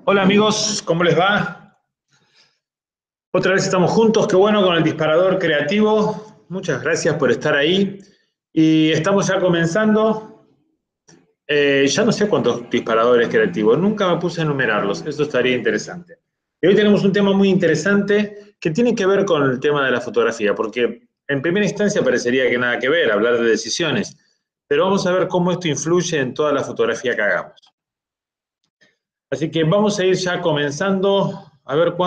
Hola amigos, ¿cómo les va? Otra vez estamos juntos, qué bueno con el disparador creativo. Muchas gracias por estar ahí. Y estamos ya comenzando. Ya no sé cuántos disparadores creativos, nunca me puse a enumerarlos, eso estaría interesante. Y hoy tenemos un tema muy interesante que tiene que ver con el tema de la fotografía, porque en primera instancia parecería que nada que ver, hablar de decisiones, pero vamos a ver cómo esto influye en toda la fotografía que hagamos. Así que vamos a ir ya comenzando a ver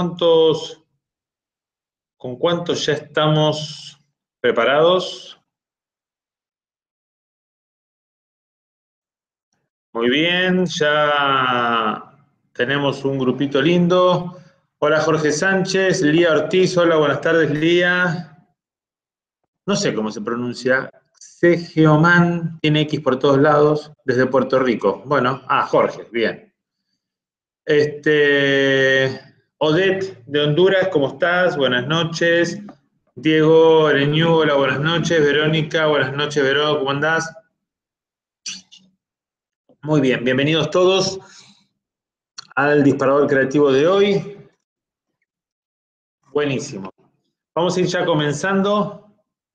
con cuántos ya estamos preparados. Muy bien, ya tenemos un grupito lindo. Hola Jorge Sánchez, Lía Ortiz, hola, buenas tardes Lía. No sé cómo se pronuncia. Segeoman, tiene X por todos lados, desde Puerto Rico. Bueno, Jorge, bien. Odette de Honduras, ¿cómo estás? Buenas noches. Diego Areñú, hola, buenas noches. Verónica, buenas noches, Vero, ¿cómo andás? Muy bien, bienvenidos todos al disparador creativo de hoy. Buenísimo. Vamos a ir ya comenzando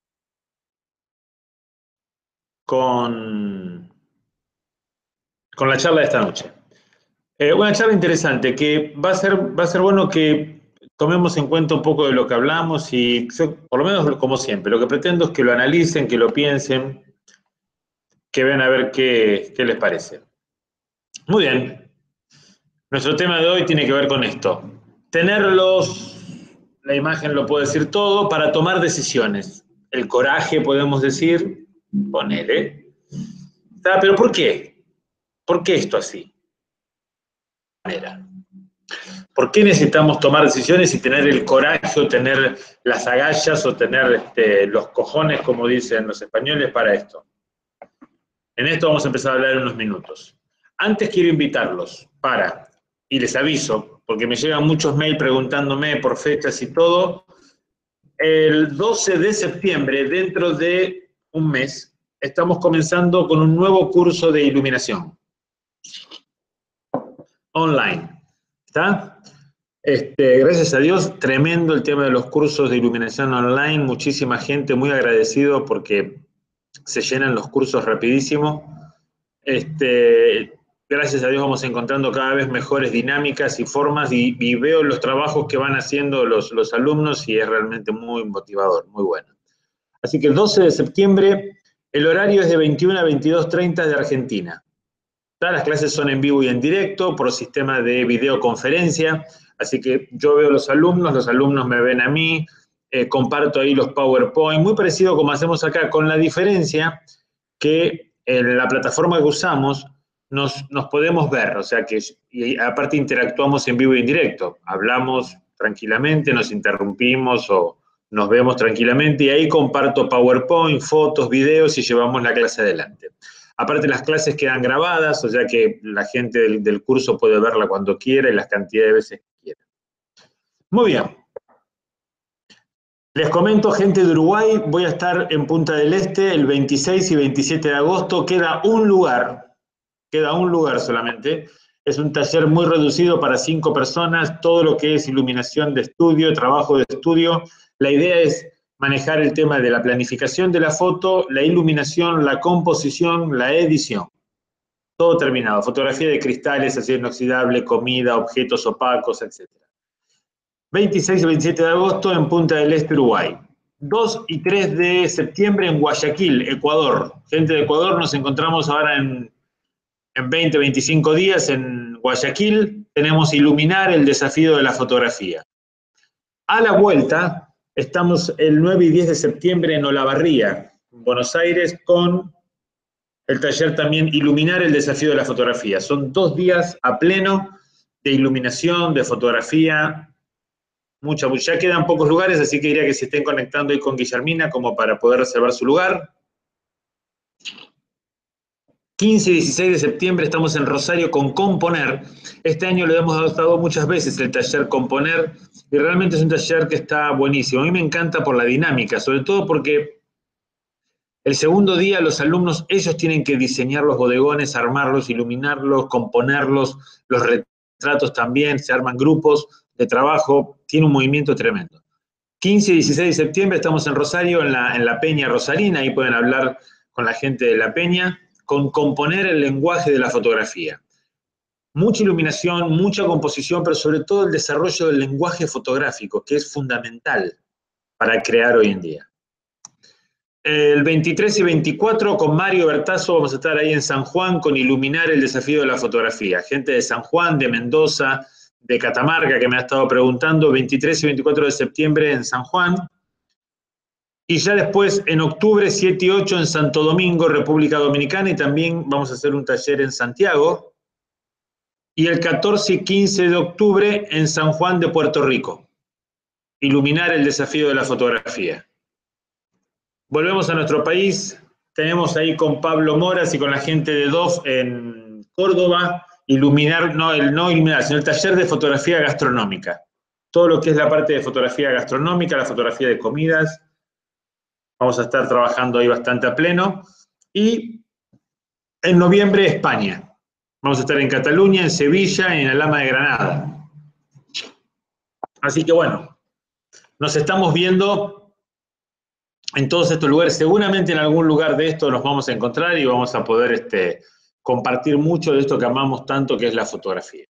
con la charla de esta noche. Una charla interesante que va a ser bueno que tomemos en cuenta un poco de lo que hablamos y yo, por lo menos como siempre, lo que pretendo es que lo analicen, que lo piensen, que vean a ver qué les parece. Muy bien. Nuestro tema de hoy tiene que ver con esto. La imagen lo puede decir todo, para tomar decisiones. El coraje, podemos decir, ponele. Pero ¿por qué? ¿Por qué esto así? ¿Por qué necesitamos tomar decisiones y tener el coraje o tener las agallas o tener los cojones, como dicen los españoles, para esto? En esto vamos a empezar a hablar en unos minutos. Antes quiero invitarlos y les aviso, porque me llegan muchos mails preguntándome por fechas y todo, el 12 de septiembre, dentro de un mes, estamos comenzando con un nuevo curso de iluminación online. ¿Está? Gracias a Dios, tremendo el tema de los cursos de iluminación online, muchísima gente, muy agradecido porque se llenan los cursos rapidísimo. Gracias a Dios vamos encontrando cada vez mejores dinámicas y formas y veo los trabajos que van haciendo los alumnos y es realmente muy motivador, muy bueno. Así que el 12 de septiembre, el horario es de 21 a 22:30 de Argentina. Todas las clases son en vivo y en directo por sistema de videoconferencia, así que yo veo a los alumnos me ven a mí, comparto ahí los PowerPoint, muy parecido como hacemos acá, con la diferencia que en la plataforma que usamos nos podemos ver, o sea que y aparte interactuamos en vivo y en directo, hablamos tranquilamente, nos interrumpimos o nos vemos tranquilamente y ahí comparto PowerPoint, fotos, videos y llevamos la clase adelante. Aparte las clases quedan grabadas, o sea que la gente del curso puede verla cuando quiera y las cantidades de veces que quiera. Muy bien. Les comento, gente de Uruguay, voy a estar en Punta del Este el 26 y 27 de agosto. Queda un lugar solamente. Es un taller muy reducido para 5 personas, todo lo que es iluminación de estudio, trabajo de estudio. La idea es manejar el tema de la planificación de la foto, la iluminación, la composición, la edición. Todo terminado. Fotografía de cristales, acero inoxidable, comida, objetos opacos, etc. 26 y 27 de agosto en Punta del Este, Uruguay. 2 y 3 de septiembre en Guayaquil, Ecuador. Gente de Ecuador, nos encontramos ahora en 20, 25 días en Guayaquil. Tenemos Iluminar el desafío de la fotografía. A la vuelta, estamos el 9 y 10 de septiembre en Olavarría, Buenos Aires, con el taller también Iluminar el desafío de la fotografía. Son 2 días a pleno de iluminación, de fotografía. Ya quedan pocos lugares, así que diría que se estén conectando ahí con Guillermina como para poder reservar su lugar. 15 y 16 de septiembre estamos en Rosario con Componer. Este año lo hemos adoptado muchas veces el taller Componer y realmente es un taller que está buenísimo. A mí me encanta por la dinámica, sobre todo porque el segundo día los alumnos, ellos tienen que diseñar los bodegones, armarlos, iluminarlos, componerlos, los estratos también, se arman grupos de trabajo, tiene un movimiento tremendo. 15 y 16 de septiembre estamos en Rosario, en la Peña Rosarina, ahí pueden hablar con la gente de la Peña, con componer el lenguaje de la fotografía. Mucha iluminación, mucha composición, pero sobre todo el desarrollo del lenguaje fotográfico, que es fundamental para crear hoy en día. El 23 y 24 con Mario Bertazo vamos a estar ahí en San Juan con Iluminar el desafío de la fotografía. Gente de San Juan, de Mendoza, de Catamarca que me ha estado preguntando, 23 y 24 de septiembre en San Juan. Y ya después en octubre 7 y 8 en Santo Domingo, República Dominicana, y también vamos a hacer un taller en Santiago. Y el 14 y 15 de octubre en San Juan de Puerto Rico. Iluminar el desafío de la fotografía. Volvemos a nuestro país, tenemos ahí con Pablo Moras y con la gente de DOF en Córdoba, no iluminar, sino el taller de fotografía gastronómica. Todo lo que es la parte de fotografía gastronómica, la fotografía de comidas, vamos a estar trabajando ahí bastante a pleno. Y en noviembre, España. Vamos a estar en Cataluña, en Sevilla y en Alhama de Granada. Así que bueno, nos estamos viendo en todos estos lugares. Seguramente en algún lugar de esto nos vamos a encontrar y vamos a poder compartir mucho de esto que amamos tanto, que es la fotografía.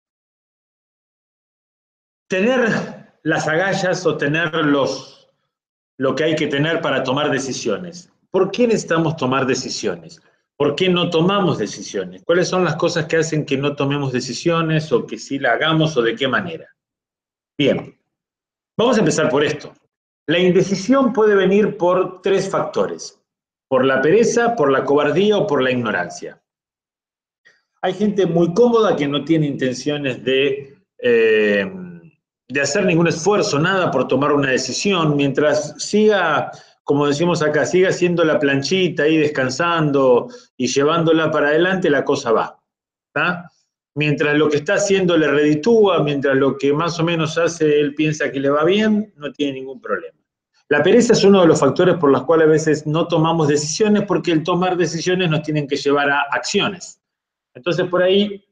Tener las agallas o tener lo que hay que tener para tomar decisiones. ¿Por qué necesitamos tomar decisiones? ¿Por qué no tomamos decisiones? ¿Cuáles son las cosas que hacen que no tomemos decisiones o que sí la hagamos o de qué manera? Bien, vamos a empezar por esto. La indecisión puede venir por 3 factores: por la pereza, por la cobardía o por la ignorancia. Hay gente muy cómoda que no tiene intenciones de hacer ningún esfuerzo, nada por tomar una decisión, mientras siga, como decimos acá, siga haciendo la planchita ahí descansando y llevándola para adelante, la cosa va, ¿tá? Mientras lo que está haciendo le reditúa, mientras lo que más o menos hace él piensa que le va bien, no tiene ningún problema. La pereza es uno de los factores por los cuales a veces no tomamos decisiones, porque el tomar decisiones nos tienen que llevar a acciones. Entonces por ahí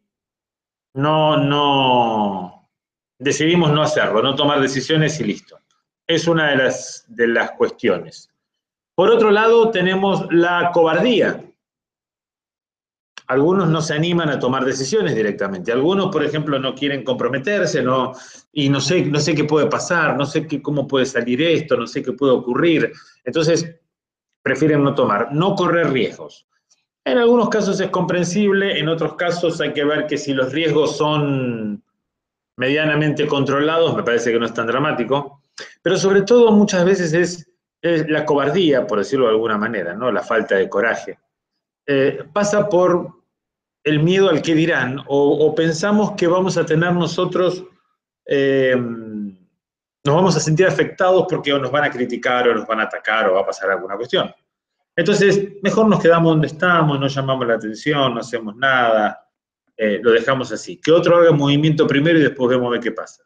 decidimos no hacerlo, no tomar decisiones y listo. Es una de las cuestiones. Por otro lado tenemos la cobardía. Algunos no se animan a tomar decisiones directamente. Algunos, por ejemplo, no quieren comprometerse, y no sé qué puede pasar, no sé cómo puede salir esto, no sé qué puede ocurrir. Entonces, prefieren no tomar, no correr riesgos. En algunos casos es comprensible, en otros casos hay que ver que si los riesgos son medianamente controlados, me parece que no es tan dramático. Pero sobre todo muchas veces es la cobardía, por decirlo de alguna manera, ¿no? La falta de coraje. Pasa por el miedo al qué dirán, o pensamos que vamos a tener nosotros, nos vamos a sentir afectados porque o nos van a criticar o nos van a atacar o va a pasar alguna cuestión. Entonces, mejor nos quedamos donde estamos, no llamamos la atención, no hacemos nada, lo dejamos así. Que otro haga movimiento primero y después vemos a ver qué pasa.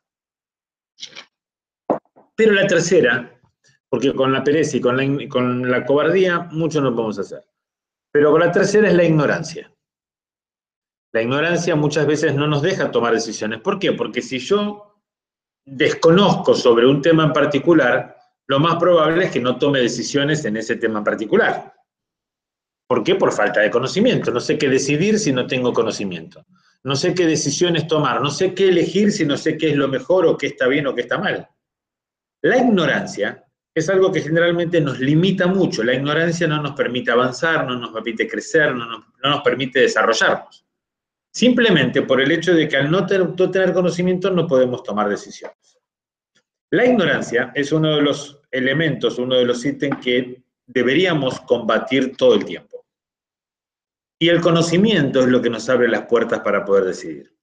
Pero la tercera, porque con la pereza y con la cobardía mucho no podemos hacer. Pero con la tercera es la ignorancia. La ignorancia muchas veces no nos deja tomar decisiones. ¿Por qué? Porque si yo desconozco sobre un tema en particular, lo más probable es que no tome decisiones en ese tema en particular. ¿Por qué? Por falta de conocimiento. No sé qué decidir si no tengo conocimiento. No sé qué decisiones tomar. No sé qué elegir si no sé qué es lo mejor o qué está bien o qué está mal. La ignorancia es algo que generalmente nos limita mucho. La ignorancia no nos permite avanzar, no nos permite crecer, no nos permite desarrollarnos. Simplemente por el hecho de que al no tener conocimiento no podemos tomar decisiones. La ignorancia es uno de los elementos, uno de los ítems que deberíamos combatir todo el tiempo. Y el conocimiento es lo que nos abre las puertas para poder decidir.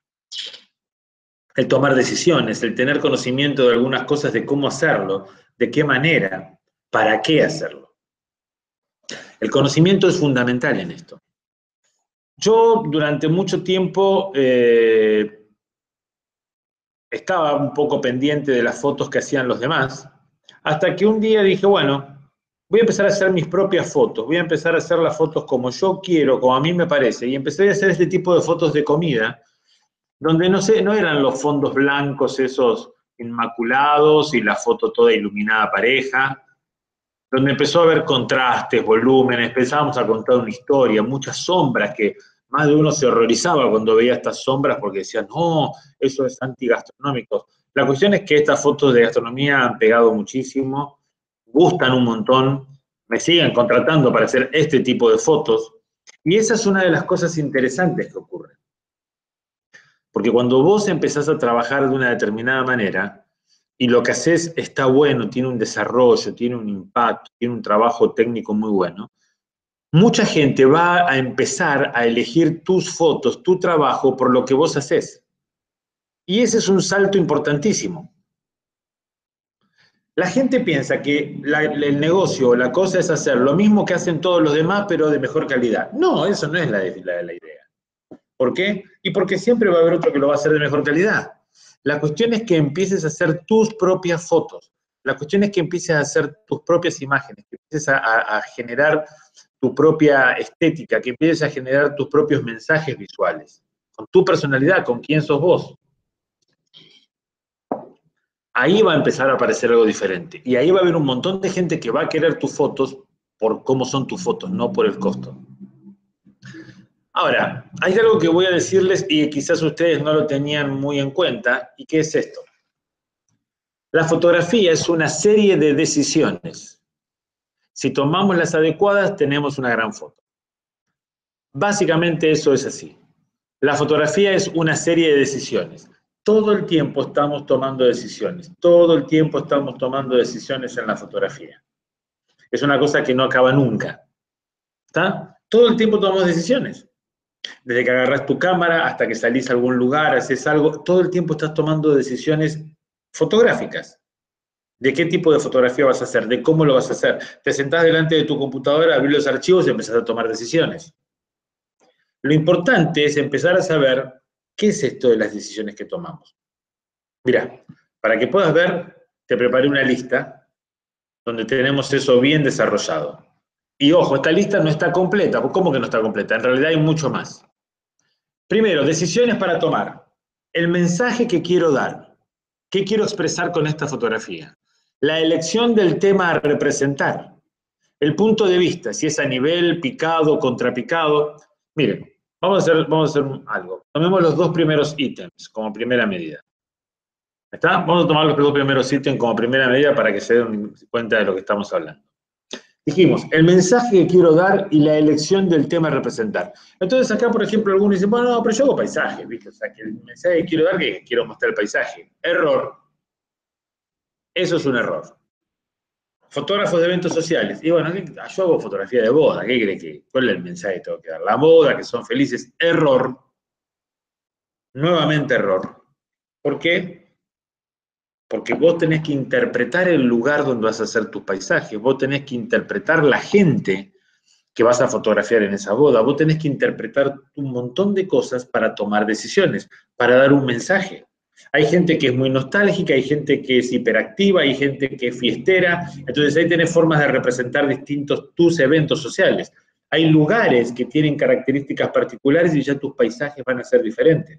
El tomar decisiones, el tener conocimiento de algunas cosas, de cómo hacerlo, de qué manera, para qué hacerlo. El conocimiento es fundamental en esto. Yo durante mucho tiempo estaba un poco pendiente de las fotos que hacían los demás, hasta que un día dije, bueno, voy a empezar a hacer mis propias fotos, voy a empezar a hacer las fotos como yo quiero, como a mí me parece, y empecé a hacer este tipo de fotos de comida, donde no eran los fondos blancos esos inmaculados y la foto toda iluminada pareja, donde empezó a haber contrastes, volúmenes, empezábamos a contar una historia, muchas sombras que más de uno se horrorizaba cuando veía estas sombras porque decían, no, eso es antigastronómico. La cuestión es que estas fotos de gastronomía han pegado muchísimo, gustan un montón, me siguen contratando para hacer este tipo de fotos, y esa es una de las cosas interesantes que ocurre. Porque cuando vos empezás a trabajar de una determinada manera, y lo que haces está bueno, tiene un desarrollo, tiene un impacto, tiene un trabajo técnico muy bueno, mucha gente va a empezar a elegir tus fotos, tu trabajo, por lo que vos haces. Y ese es un salto importantísimo. La gente piensa que el negocio o la cosa es hacer lo mismo que hacen todos los demás, pero de mejor calidad. No, eso no es la idea. ¿Por qué? Y porque siempre va a haber otro que lo va a hacer de mejor calidad. La cuestión es que empieces a hacer tus propias fotos. La cuestión es que empieces a hacer tus propias imágenes, que empieces a generar tu propia estética, que empieces a generar tus propios mensajes visuales, con tu personalidad, con quién sos vos. Ahí va a empezar a aparecer algo diferente. Y ahí va a haber un montón de gente que va a querer tus fotos por cómo son tus fotos, no por el costo. Ahora, hay algo que voy a decirles y quizás ustedes no lo tenían muy en cuenta, y ¿qué es esto? La fotografía es una serie de decisiones. Si tomamos las adecuadas, tenemos una gran foto. Básicamente eso es así. La fotografía es una serie de decisiones. Todo el tiempo estamos tomando decisiones. Todo el tiempo estamos tomando decisiones en la fotografía. Es una cosa que no acaba nunca. ¿Está? Todo el tiempo tomamos decisiones. Desde que agarras tu cámara hasta que salís a algún lugar, haces algo, todo el tiempo estás tomando decisiones fotográficas. ¿De qué tipo de fotografía vas a hacer? ¿De cómo lo vas a hacer? Te sentás delante de tu computadora, abrís los archivos y empezás a tomar decisiones. Lo importante es empezar a saber qué es esto de las decisiones que tomamos. Mira, para que puedas ver, te preparé una lista donde tenemos eso bien desarrollado. Y ojo, esta lista no está completa. ¿Cómo que no está completa? En realidad hay mucho más. Primero, decisiones para tomar. El mensaje que quiero dar. ¿Qué quiero expresar con esta fotografía? La elección del tema a representar. El punto de vista, si es a nivel, picado, contrapicado. Miren, vamos a hacer algo. Tomemos los dos primeros ítems como primera medida. ¿Está? Vamos a tomar los dos primeros ítems como primera medida para que se den cuenta de lo que estamos hablando. Dijimos, el mensaje que quiero dar y la elección del tema a representar. Entonces acá, por ejemplo, algunos dicen, bueno, no, pero yo hago paisaje, ¿viste? O sea, que el mensaje que quiero dar, que quiero mostrar el paisaje. Error. Eso es un error. Fotógrafos de eventos sociales. Y bueno, yo hago fotografía de boda. ¿Qué cree que? ¿Cuál es el mensaje que tengo que dar? La boda, que son felices. Error. Nuevamente error. ¿Por qué? Porque vos tenés que interpretar el lugar donde vas a hacer tus paisajes. Vos tenés que interpretar la gente que vas a fotografiar en esa boda. Vos tenés que interpretar un montón de cosas para tomar decisiones, para dar un mensaje. Hay gente que es muy nostálgica, hay gente que es hiperactiva, hay gente que es fiestera, entonces ahí tenés formas de representar distintos tus eventos sociales. Hay lugares que tienen características particulares y ya tus paisajes van a ser diferentes.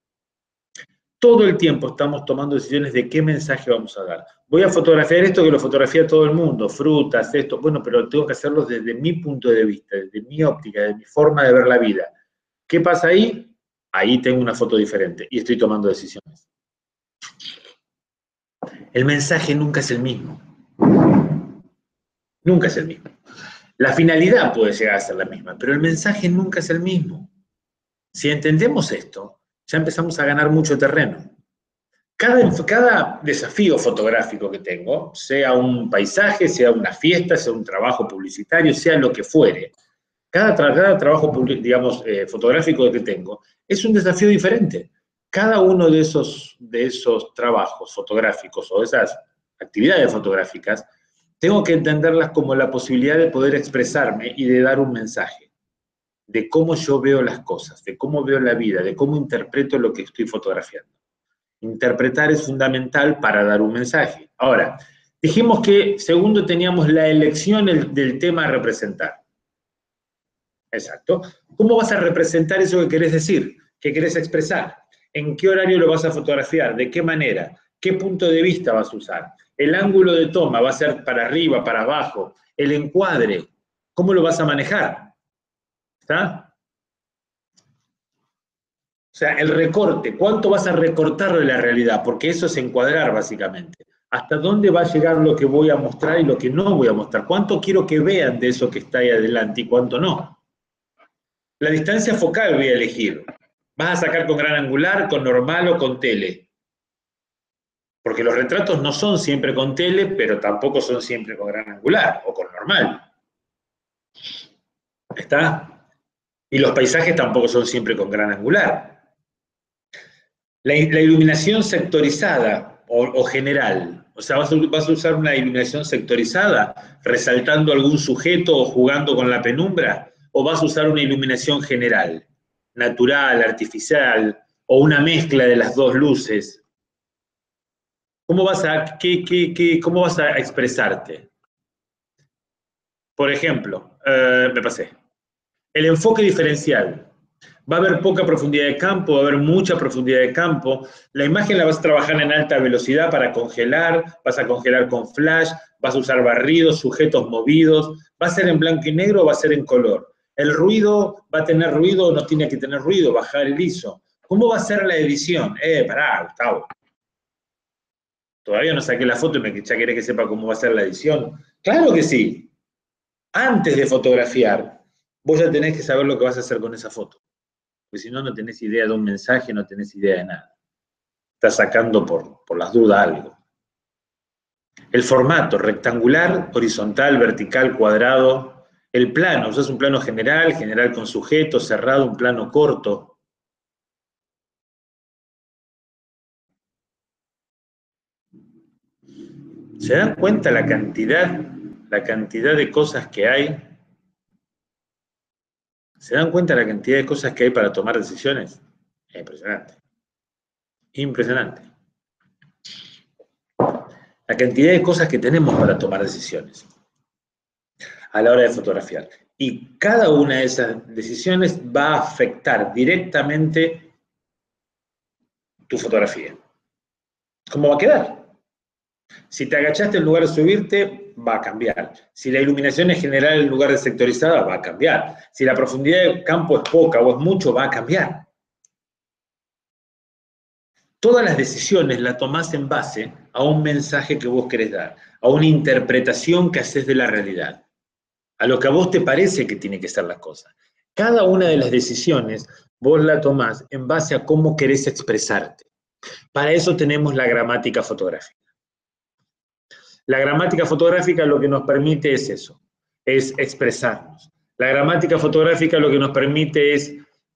Todo el tiempo estamos tomando decisiones de qué mensaje vamos a dar. Voy a fotografiar esto que lo fotografía todo el mundo, frutas, esto, bueno, pero tengo que hacerlo desde mi punto de vista, desde mi óptica, desde mi forma de ver la vida. ¿Qué pasa ahí? Ahí tengo una foto diferente y estoy tomando decisiones. El mensaje nunca es el mismo. Nunca es el mismo. La finalidad puede llegar a ser la misma, pero el mensaje nunca es el mismo. Si entendemos esto, ya empezamos a ganar mucho terreno. Cada desafío fotográfico que tengo, sea un paisaje, sea una fiesta, sea un trabajo publicitario, sea lo que fuere, cada trabajo, digamos, fotográfico que tengo, es un desafío diferente. Cada uno de esos trabajos fotográficos o de esas actividades fotográficas, tengo que entenderlas como la posibilidad de poder expresarme y de dar un mensaje, de cómo yo veo las cosas, de cómo veo la vida, de cómo interpreto lo que estoy fotografiando. Interpretar es fundamental para dar un mensaje. Ahora, dijimos que segundo teníamos la elección del tema a representar. Exacto. ¿Cómo vas a representar eso que querés decir, que querés expresar? en qué horario lo vas a fotografiar, de qué manera, qué punto de vista vas a usar, el ángulo de toma va a ser para arriba, para abajo, el encuadre, cómo lo vas a manejar, ¿está? O sea, el recorte, ¿cuánto vas a recortar de la realidad? Porque eso es encuadrar básicamente. ¿Hasta dónde va a llegar lo que voy a mostrar y lo que no voy a mostrar? ¿Cuánto quiero que vean de eso que está ahí adelante y cuánto no? La distancia focal voy a elegir. ¿Vas a sacar con gran angular, con normal o con tele? Porque los retratos no son siempre con tele, pero tampoco son siempre con gran angular o con normal. ¿Está? Y los paisajes tampoco son siempre con gran angular. La iluminación sectorizada o general, o sea, vas a usar una iluminación sectorizada, resaltando algún sujeto o jugando con la penumbra, o vas a usar una iluminación general, natural, artificial, o una mezcla de las dos luces. ¿Cómo vas a expresarte? Por ejemplo, me pasé. El enfoque diferencial. Va a haber poca profundidad de campo, va a haber mucha profundidad de campo. La imagen la vas a trabajar en alta velocidad para congelar, vas a congelar con flash, vas a usar barridos, sujetos movidos. ¿Va a ser en blanco y negro o va a ser en color? ¿El ruido va a tener ruido o no tiene que tener ruido? Bajar el ISO. ¿Cómo va a ser la edición? Pará, Gustavo. Todavía no saqué la foto y ya querés que sepa cómo va a ser la edición. Claro que sí. Antes de fotografiar, vos ya tenés que saber lo que vas a hacer con esa foto. Porque si no, no tenés idea de un mensaje, no tenés idea de nada. Estás sacando por las dudas algo. El formato, rectangular, horizontal, vertical, cuadrado. El plano, usas un plano general, general con sujeto, cerrado, un plano corto. ¿Se dan cuenta la cantidad de cosas que hay? ¿Se dan cuenta la cantidad de cosas que hay para tomar decisiones? Es impresionante. Impresionante. La cantidad de cosas que tenemos para tomar decisiones a la hora de fotografiar. Y cada una de esas decisiones va a afectar directamente tu fotografía. ¿Cómo va a quedar? Si te agachaste en lugar de subirte, va a cambiar. Si la iluminación es general en lugar de sectorizada, va a cambiar. Si la profundidad del campo es poca o es mucho, va a cambiar. Todas las decisiones las tomás en base a un mensaje que vos querés dar, a una interpretación que haces de la realidad, a lo que a vos te parece que tiene que ser la cosa. Cada una de las decisiones vos la tomás en base a cómo querés expresarte. Para eso tenemos la gramática fotográfica. La gramática fotográfica lo que nos permite es eso, es expresarnos. La gramática fotográfica lo que nos permite es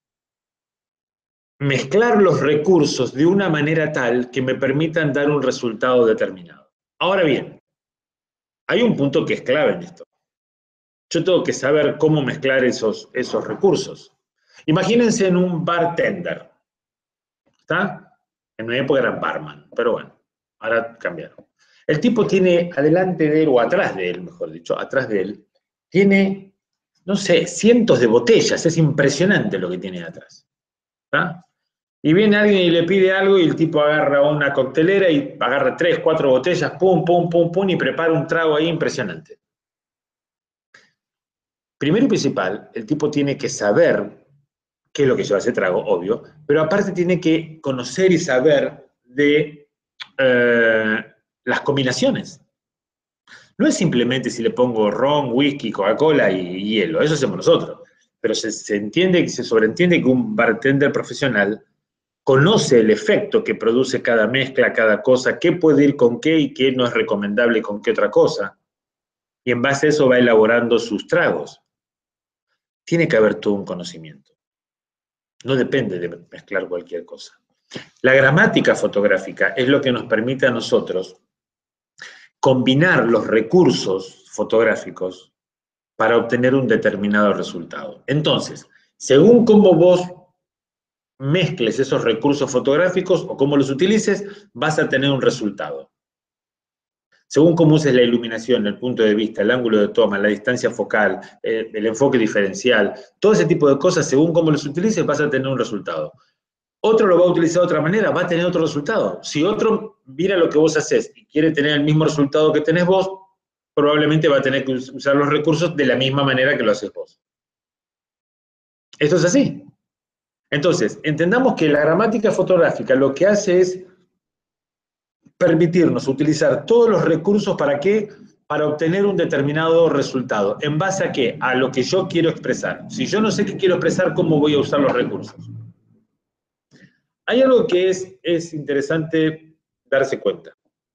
mezclar los recursos de una manera tal que me permitan dar un resultado determinado. Ahora bien, hay un punto que es clave en esto. Yo tengo que saber cómo mezclar esos recursos. Imagínense en un bartender, ¿está? En mi época era barman, pero bueno, ahora cambiaron. El tipo tiene adelante de él, o atrás de él, mejor dicho, atrás de él, tiene, no sé, cientos de botellas, es impresionante lo que tiene atrás. ¿Está? Y viene alguien y le pide algo y el tipo agarra una coctelera y agarra 3, 4 botellas, pum, pum, pum, pum, y prepara un trago ahí impresionante. Primero y principal, el tipo tiene que saber qué es lo que lleva ese trago, obvio, pero aparte tiene que conocer y saber de las combinaciones. No es simplemente si le pongo ron, whisky, Coca-Cola y hielo, eso hacemos nosotros. Pero se entiende, se sobreentiende que un bartender profesional conoce el efecto que produce cada mezcla, cada cosa, qué puede ir con qué y qué no es recomendable con qué otra cosa. Y en base a eso va elaborando sus tragos. Tiene que haber todo un conocimiento. No depende de mezclar cualquier cosa. La gramática fotográfica es lo que nos permite a nosotros combinar los recursos fotográficos para obtener un determinado resultado. Entonces, según cómo vos mezcles esos recursos fotográficos o cómo los utilices, vas a tener un resultado. Según cómo uses la iluminación, el punto de vista, el ángulo de toma, la distancia focal, el enfoque diferencial, todo ese tipo de cosas, según cómo los utilices, vas a tener un resultado. Otro lo va a utilizar de otra manera, va a tener otro resultado. Si otro mira lo que vos haces y quiere tener el mismo resultado que tenés vos, probablemente va a tener que usar los recursos de la misma manera que lo haces vos. Esto es así. Entonces, entendamos que la gramática fotográfica lo que hace es permitirnos utilizar todos los recursos ¿para qué? Para obtener un determinado resultado. ¿En base a qué? A lo que yo quiero expresar. Si yo no sé qué quiero expresar, ¿cómo voy a usar los recursos? Hay algo que es interesante darse cuenta.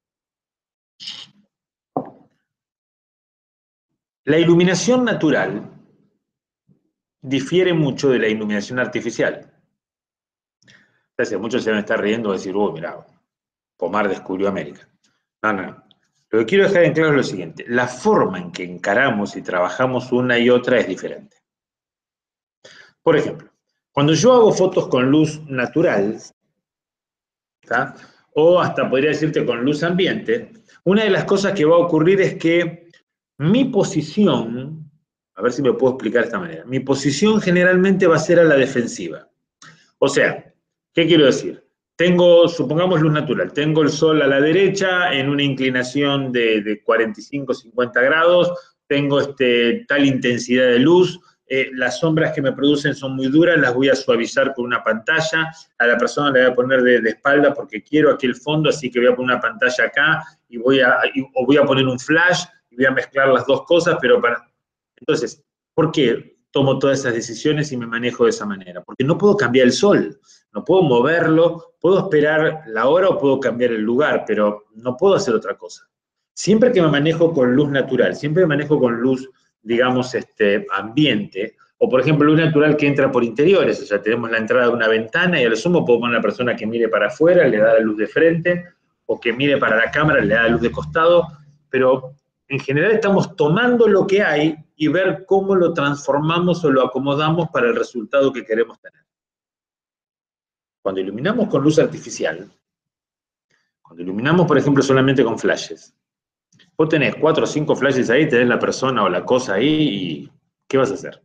La iluminación natural difiere mucho de la iluminación artificial. Entonces, muchos se van a estar riendo y decir, mira, Pomar descubrió América. No. Lo que quiero dejar en claro es lo siguiente. La forma en que encaramos y trabajamos una y otra es diferente. Por ejemplo, cuando yo hago fotos con luz natural, ¿tá? O hasta podría decirte con luz ambiente, una de las cosas que va a ocurrir es que mi posición, a ver si me puedo explicar de esta manera, mi posición generalmente va a ser a la defensiva. O sea, ¿qué quiero decir? Tengo, supongamos luz natural, tengo el sol a la derecha en una inclinación de 45-50 grados, tengo tal intensidad de luz, las sombras que me producen son muy duras, las voy a suavizar con una pantalla, a la persona le voy a poner de espalda porque quiero aquí el fondo, así que voy a poner una pantalla acá y voy a poner un flash y voy a mezclar las dos cosas, pero para... Entonces, ¿por qué tomo todas esas decisiones y me manejo de esa manera? Porque no puedo cambiar el sol, no puedo moverlo, puedo esperar la hora o puedo cambiar el lugar, pero no puedo hacer otra cosa. Siempre que me manejo con luz natural, siempre me manejo con luz, digamos, ambiente, o por ejemplo luz natural que entra por interiores, o sea, tenemos la entrada de una ventana y a lo sumo puedo poner a una persona que mire para afuera, le da la luz de frente, o que mire para la cámara, le da la luz de costado, pero en general estamos tomando lo que hay y ver cómo lo transformamos o lo acomodamos para el resultado que queremos tener. Cuando iluminamos con luz artificial, cuando iluminamos, por ejemplo, solamente con flashes, vos tenés 4 o 5 flashes ahí, tenés la persona o la cosa ahí y ¿qué vas a hacer?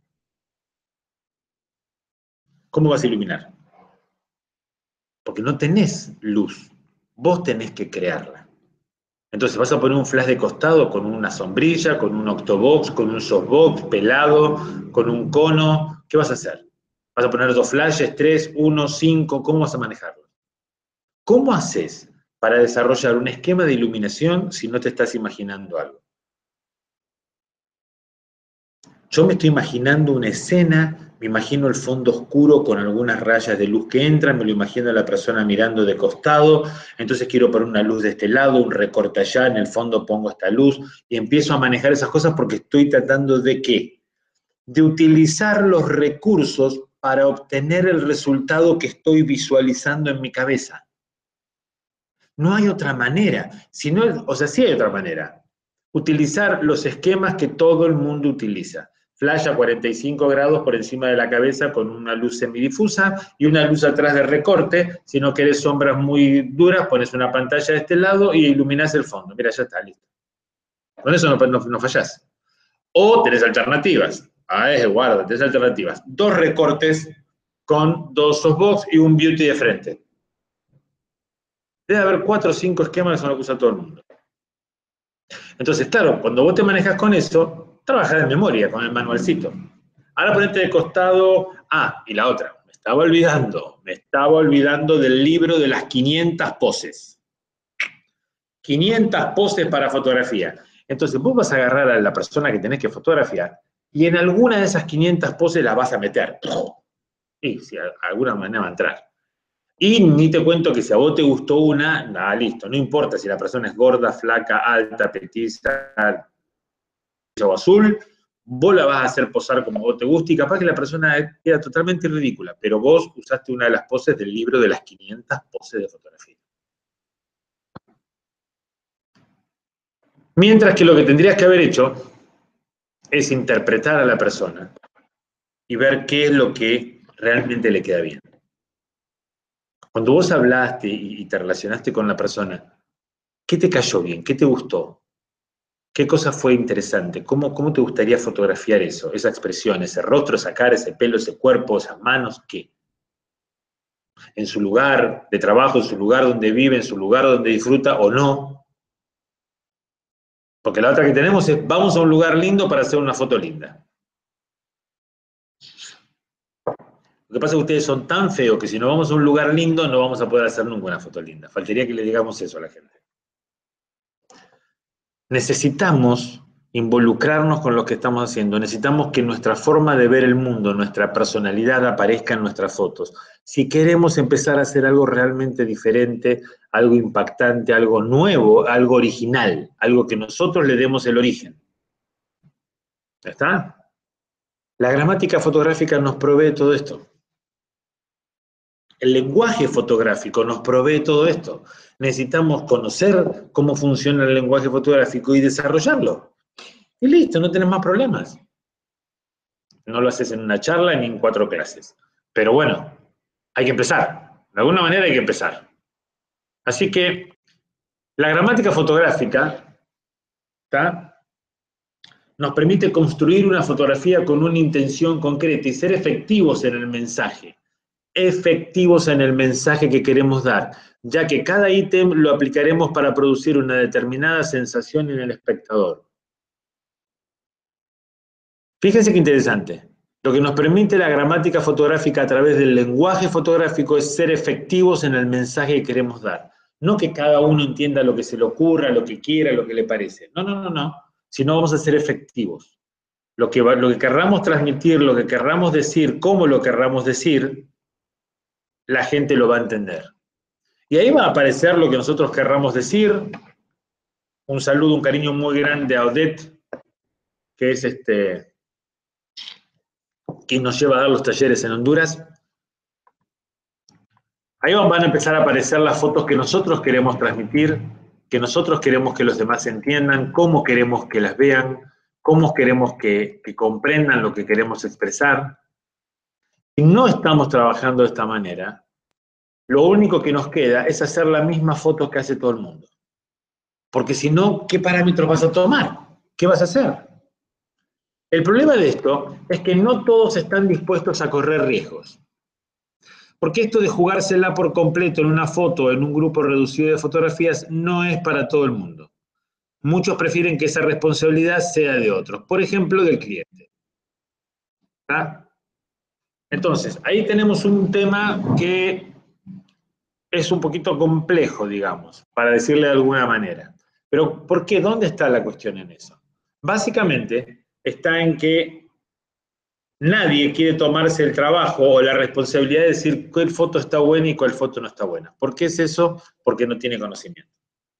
¿Cómo vas a iluminar? Porque no tenés luz, vos tenés que crearla. Entonces vas a poner un flash de costado con una sombrilla, con un octobox, con un softbox pelado, con un cono. ¿Qué vas a hacer? ¿Vas a poner 2 flashes, 3, 1, 5? ¿Cómo vas a manejarlo? ¿Cómo haces para desarrollar un esquema de iluminación si no te estás imaginando algo? Yo me estoy imaginando una escena, me imagino el fondo oscuro con algunas rayas de luz que entran, me lo imagino a la persona mirando de costado, entonces quiero poner una luz de este lado, un recorte allá, en el fondo pongo esta luz y empiezo a manejar esas cosas porque estoy tratando de ¿qué? De utilizar los recursos para obtener el resultado que estoy visualizando en mi cabeza. No hay otra manera, sino, o sea, sí hay otra manera. Utilizar los esquemas que todo el mundo utiliza. Flash a 45 grados por encima de la cabeza con una luz semidifusa y una luz atrás de recorte. Si no querés sombras muy duras, pones una pantalla de este lado y iluminás el fondo. Mira, ya está, listo. Con eso no fallás. O tenés alternativas. Guarda, tenés alternativas. 2 recortes con 2 softbox y un beauty de frente. Debe haber 4 o 5 esquemas que son los que usa todo el mundo. Entonces, claro, cuando vos te manejas con eso, trabajás de memoria, con el manualcito. Ahora ponete de costado, y la otra, me estaba olvidando del libro de las 500 poses. 500 poses para fotografía. Entonces, vos vas a agarrar a la persona que tenés que fotografiar y en alguna de esas 500 poses la vas a meter. Y si de alguna manera va a entrar. Y ni te cuento que si a vos te gustó una, nada, listo, no importa si la persona es gorda, flaca, alta, petiza o azul, vos la vas a hacer posar como vos te guste y capaz que la persona queda totalmente ridícula, pero vos usaste una de las poses del libro de las 500 poses de fotografía. Mientras que lo que tendrías que haber hecho es interpretar a la persona y ver qué es lo que realmente le queda bien. Cuando vos hablaste y te relacionaste con la persona, ¿qué te cayó bien? ¿Qué te gustó? ¿Qué cosa fue interesante? ¿Cómo te gustaría fotografiar eso? Esa expresión, ese rostro, esa cara, ese pelo, ese cuerpo, esas manos, ¿qué? en su lugar de trabajo, en su lugar donde vive, en su lugar donde disfruta o no. Porque la otra que tenemos es, vamos a un lugar lindo para hacer una foto linda. Lo que pasa es que ustedes son tan feos que si no vamos a un lugar lindo no vamos a poder hacer nunca una foto linda. Faltaría que le digamos eso a la gente. Necesitamos involucrarnos con lo que estamos haciendo. Necesitamos que nuestra forma de ver el mundo, nuestra personalidad aparezca en nuestras fotos. Si queremos empezar a hacer algo realmente diferente, algo impactante, algo nuevo, algo original, algo que nosotros le demos el origen. ¿Ya está? La gramática fotográfica nos provee todo esto. El lenguaje fotográfico nos provee todo esto. Necesitamos conocer cómo funciona el lenguaje fotográfico y desarrollarlo. Y listo, no tenés más problemas. No lo haces en una charla ni en 4 clases. Pero bueno, hay que empezar. De alguna manera hay que empezar. Así que la gramática fotográfica, ¿tá?, nos permite construir una fotografía con una intención concreta y ser efectivos en el mensaje. Efectivos en el mensaje que queremos dar, ya que cada ítem lo aplicaremos para producir una determinada sensación en el espectador. Fíjense qué interesante. Lo que nos permite la gramática fotográfica a través del lenguaje fotográfico es ser efectivos en el mensaje que queremos dar. No que cada uno entienda lo que se le ocurra, lo que quiera, lo que le parece. No. Sino vamos a ser efectivos. Lo que querramos transmitir, lo que querramos decir, cómo lo querramos decir, la gente lo va a entender. Y ahí va a aparecer lo que nosotros querramos decir. Un saludo, un cariño muy grande a Odette, que es quien nos lleva a dar los talleres en Honduras. Ahí van a empezar a aparecer las fotos que nosotros queremos transmitir, que nosotros queremos que los demás entiendan, cómo queremos que las vean, cómo queremos que comprendan lo que queremos expresar. Si no estamos trabajando de esta manera, lo único que nos queda es hacer la misma foto que hace todo el mundo. Porque si no, ¿qué parámetros vas a tomar? ¿Qué vas a hacer? El problema de esto es que no todos están dispuestos a correr riesgos. Porque esto de jugársela por completo en una foto, en un grupo reducido de fotografías, no es para todo el mundo. Muchos prefieren que esa responsabilidad sea de otros, por ejemplo, del cliente. ¿Ah? Entonces, ahí tenemos un tema que es un poquito complejo, digamos, para decirle de alguna manera. Pero, ¿por qué? ¿Dónde está la cuestión en eso? Básicamente, está en que nadie quiere tomarse el trabajo o la responsabilidad de decir cuál foto está buena y cuál foto no está buena. ¿Por qué es eso? Porque no tiene conocimiento.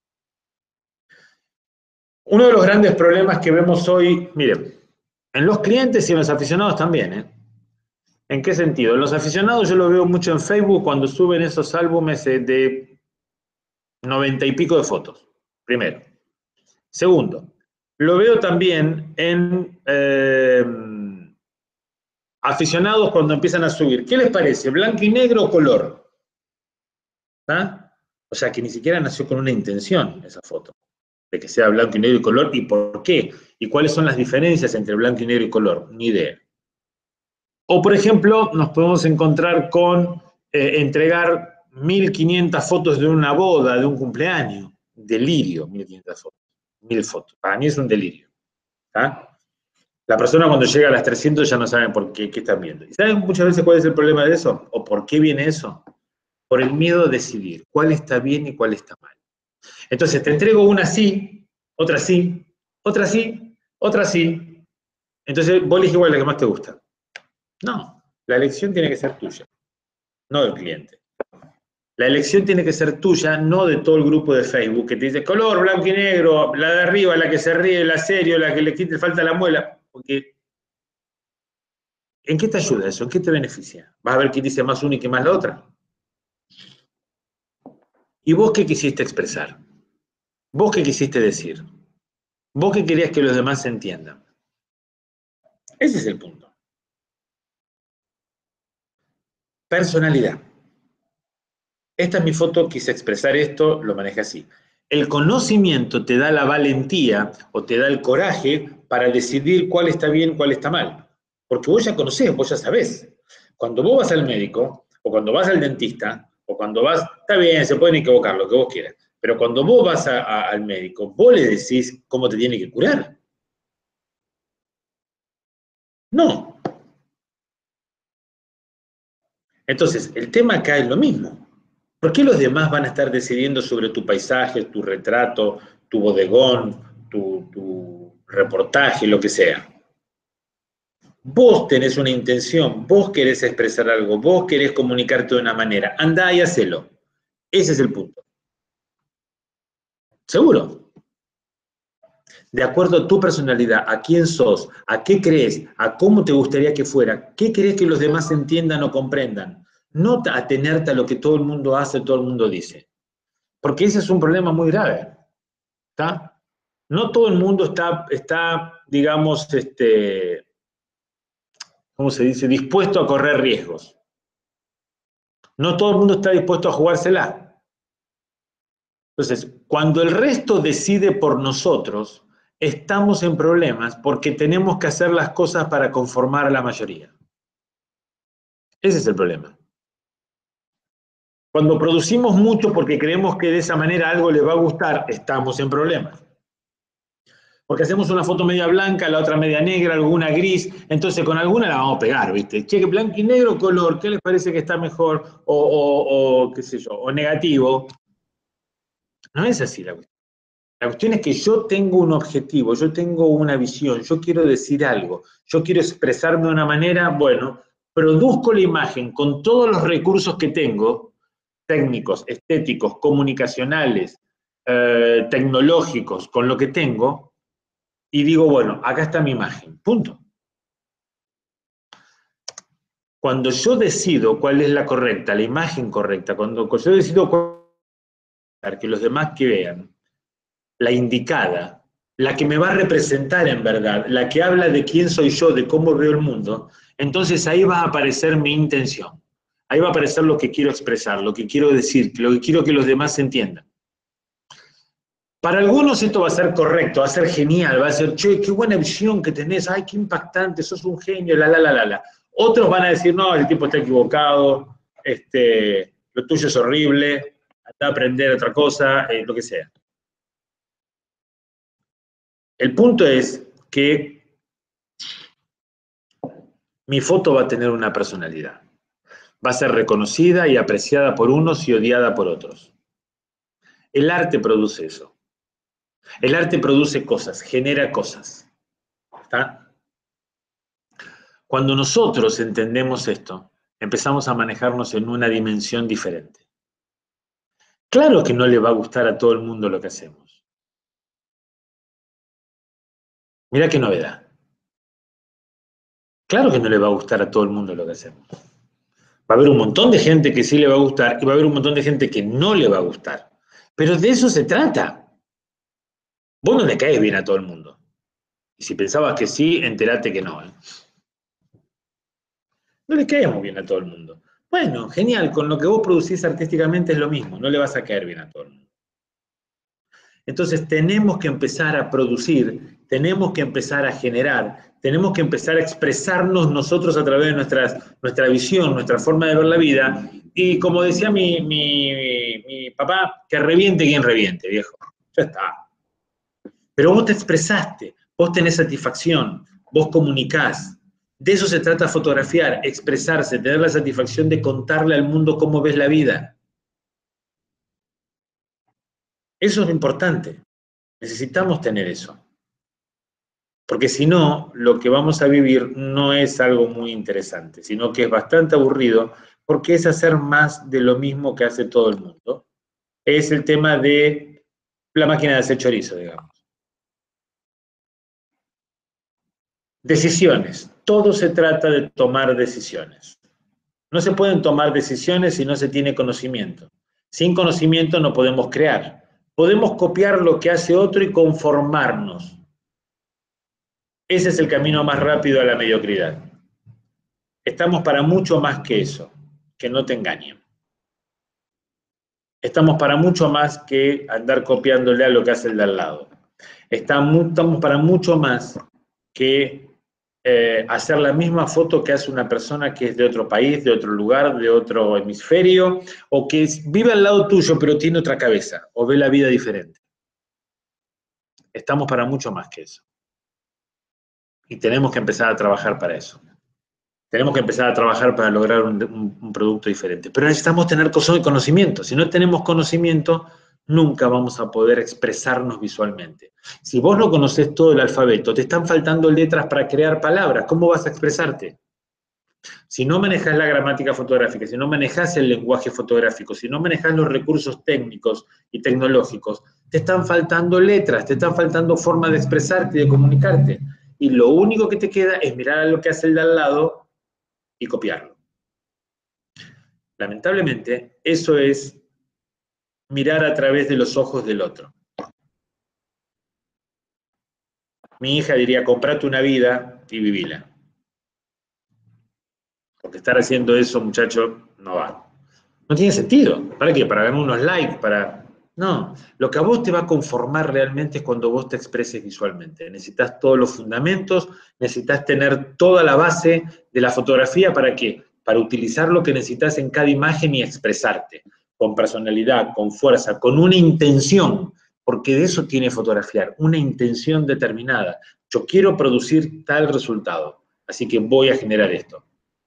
Uno de los grandes problemas que vemos hoy, miren, en los clientes y en los aficionados también, ¿eh? ¿En qué sentido? En los aficionados yo lo veo mucho en Facebook cuando suben esos álbumes de 90 y pico de fotos, primero. Segundo, lo veo también en aficionados cuando empiezan a subir. ¿Qué les parece? ¿Blanco y negro o color? ¿Ah? O sea, que ni siquiera nació con una intención esa foto, de que sea blanco y negro y color, ¿y por qué? ¿Y cuáles son las diferencias entre blanco y negro y color? Ni idea. O, por ejemplo, nos podemos encontrar con entregar 1500 fotos de una boda, de un cumpleaños. Delirio, 1500 fotos. 1000 fotos. Para mí es un delirio. ¿Ah? La persona cuando llega a las 300 ya no sabe por qué están viendo. ¿Y saben muchas veces cuál es el problema de eso? ¿O por qué viene eso? Por el miedo a decidir cuál está bien y cuál está mal. Entonces te entrego una sí, otra sí, otra sí, otra sí. Entonces vos elegís igual la que más te gusta. No, la elección tiene que ser tuya, no del cliente. La elección tiene que ser tuya, no de todo el grupo de Facebook que te dice color, blanco y negro, la de arriba, la que se ríe, la serio, la que le falta la muela. Porque, ¿en qué te ayuda eso? ¿En qué te beneficia? ¿Vas a ver quién dice más una y qué más la otra? ¿Y vos qué quisiste expresar? ¿Vos qué quisiste decir? ¿Vos qué querías que los demás entiendan? Ese es el punto. Personalidad. Esta es mi foto, quise expresar esto, lo manejé así. El conocimiento te da la valentía o te da el coraje para decidir cuál está bien, cuál está mal. Porque vos ya conocés, vos ya sabés. Cuando vos vas al médico, O cuando vas al dentista, o cuando vas, está bien, se pueden equivocar, lo que vos quieras, pero cuando vos vas al médico, vos le decís cómo te tiene que curar. No. Entonces, el tema acá es lo mismo. ¿Por qué los demás van a estar decidiendo sobre tu paisaje, tu retrato, tu bodegón, tu reportaje, lo que sea? Vos tenés una intención, vos querés expresar algo, vos querés comunicarte de una manera. Andá y hacelo. Ese es el punto. ¿Seguro? De acuerdo a tu personalidad, a quién sos, a qué crees, a cómo te gustaría que fuera, qué querés que los demás entiendan o comprendan. No atenerte a lo que todo el mundo hace, todo el mundo dice. Porque ese es un problema muy grave. ¿Está? No todo el mundo está digamos, ¿cómo se dice?, dispuesto a correr riesgos. No todo el mundo está dispuesto a jugársela. Entonces, cuando el resto decide por nosotros, estamos en problemas porque tenemos que hacer las cosas para conformar a la mayoría. Ese es el problema. Cuando producimos mucho porque creemos que de esa manera algo les va a gustar, estamos en problemas. Porque hacemos una foto media blanca, la otra media negra, alguna gris, entonces con alguna la vamos a pegar, ¿viste? Che, blanco y negro, color, ¿qué les parece que está mejor? O qué sé yo, o negativo. No es así la cuestión. La cuestión es que yo tengo un objetivo, yo tengo una visión, yo quiero decir algo, yo quiero expresarme de una manera, bueno, produzco la imagen con todos los recursos que tengo, técnicos, estéticos, comunicacionales, tecnológicos, con lo que tengo, y digo, bueno, acá está mi imagen, punto. Cuando yo decido cuál es la correcta, la imagen correcta, cuando yo decido que los demás que vean, la indicada, la que me va a representar en verdad, la que habla de quién soy yo, de cómo veo el mundo, entonces ahí va a aparecer mi intención. Ahí va a aparecer lo que quiero expresar, lo que quiero decir, lo que quiero que los demás entiendan. Para algunos esto va a ser correcto, va a ser genial, va a ser, che, qué buena visión que tenés, ay, qué impactante, sos un genio, la. Otros van a decir, no, el tipo está equivocado, lo tuyo es horrible, anda a aprender otra cosa, lo que sea. El punto es que mi foto va a tener una personalidad. Va a ser reconocida y apreciada por unos y odiada por otros. El arte produce eso. El arte produce cosas, genera cosas. ¿Está? Cuando nosotros entendemos esto, empezamos a manejarnos en una dimensión diferente. Claro que no le va a gustar a todo el mundo lo que hacemos. Mirá qué novedad. Claro que no le va a gustar a todo el mundo lo que hacemos. Va a haber un montón de gente que sí le va a gustar y va a haber un montón de gente que no le va a gustar. Pero de eso se trata. Vos no le caes bien a todo el mundo. Y si pensabas que sí, entérate que no. No le caemos bien a todo el mundo. Bueno, genial, con lo que vos producís artísticamente es lo mismo, no le vas a caer bien a todo el mundo. Entonces tenemos que empezar a producir, tenemos que empezar a generar, tenemos que empezar a expresarnos nosotros a través de nuestra visión, nuestra forma de ver la vida. Y como decía mi papá, que reviente quien reviente, viejo. Ya está. Pero vos te expresaste, vos tenés satisfacción, vos comunicás. De eso se trata fotografiar, expresarse, tener la satisfacción de contarle al mundo cómo ves la vida. Eso es lo importante. Necesitamos tener eso. Porque si no, lo que vamos a vivir no es algo muy interesante, sino que es bastante aburrido, porque es hacer más de lo mismo que hace todo el mundo. Es el tema de la máquina de hacer chorizo, digamos. Decisiones. Todo se trata de tomar decisiones. No se pueden tomar decisiones si no se tiene conocimiento. Sin conocimiento no podemos crear. Podemos copiar lo que hace otro y conformarnos. Ese es el camino más rápido a la mediocridad. Estamos para mucho más que eso, que no te engañen. Estamos para mucho más que andar copiándole a lo que hace el de al lado. Estamos para mucho más que hacer la misma foto que hace una persona que es de otro país, de otro lugar, de otro hemisferio, o que vive al lado tuyo pero tiene otra cabeza, o ve la vida diferente. Estamos para mucho más que eso. Y tenemos que empezar a trabajar para eso. Tenemos que empezar a trabajar para lograr un producto diferente. Pero necesitamos tener conocimiento. Si no tenemos conocimiento, nunca vamos a poder expresarnos visualmente. Si vos no conocés todo el alfabeto, te están faltando letras para crear palabras. ¿Cómo vas a expresarte? Si no manejas la gramática fotográfica, si no manejas el lenguaje fotográfico, si no manejas los recursos técnicos y tecnológicos, te están faltando letras, te están faltando formas de expresarte y de comunicarte. Y lo único que te queda es mirar a lo que hace el de al lado y copiarlo. Lamentablemente, eso es mirar a través de los ojos del otro. Mi hija diría, comprate una vida y vivila. Porque estar haciendo eso, muchachos, no va. No tiene sentido. ¿Para qué? Para ganar unos likes, para... No, lo que a vos te va a conformar realmente es cuando vos te expreses visualmente. Necesitas todos los fundamentos, necesitas tener toda la base de la fotografía, ¿para qué? Para utilizar lo que necesitas en cada imagen y expresarte, con personalidad, con fuerza, con una intención, porque de eso tiene fotografiar, una intención determinada. Yo quiero producir tal resultado, así que voy a generar esto.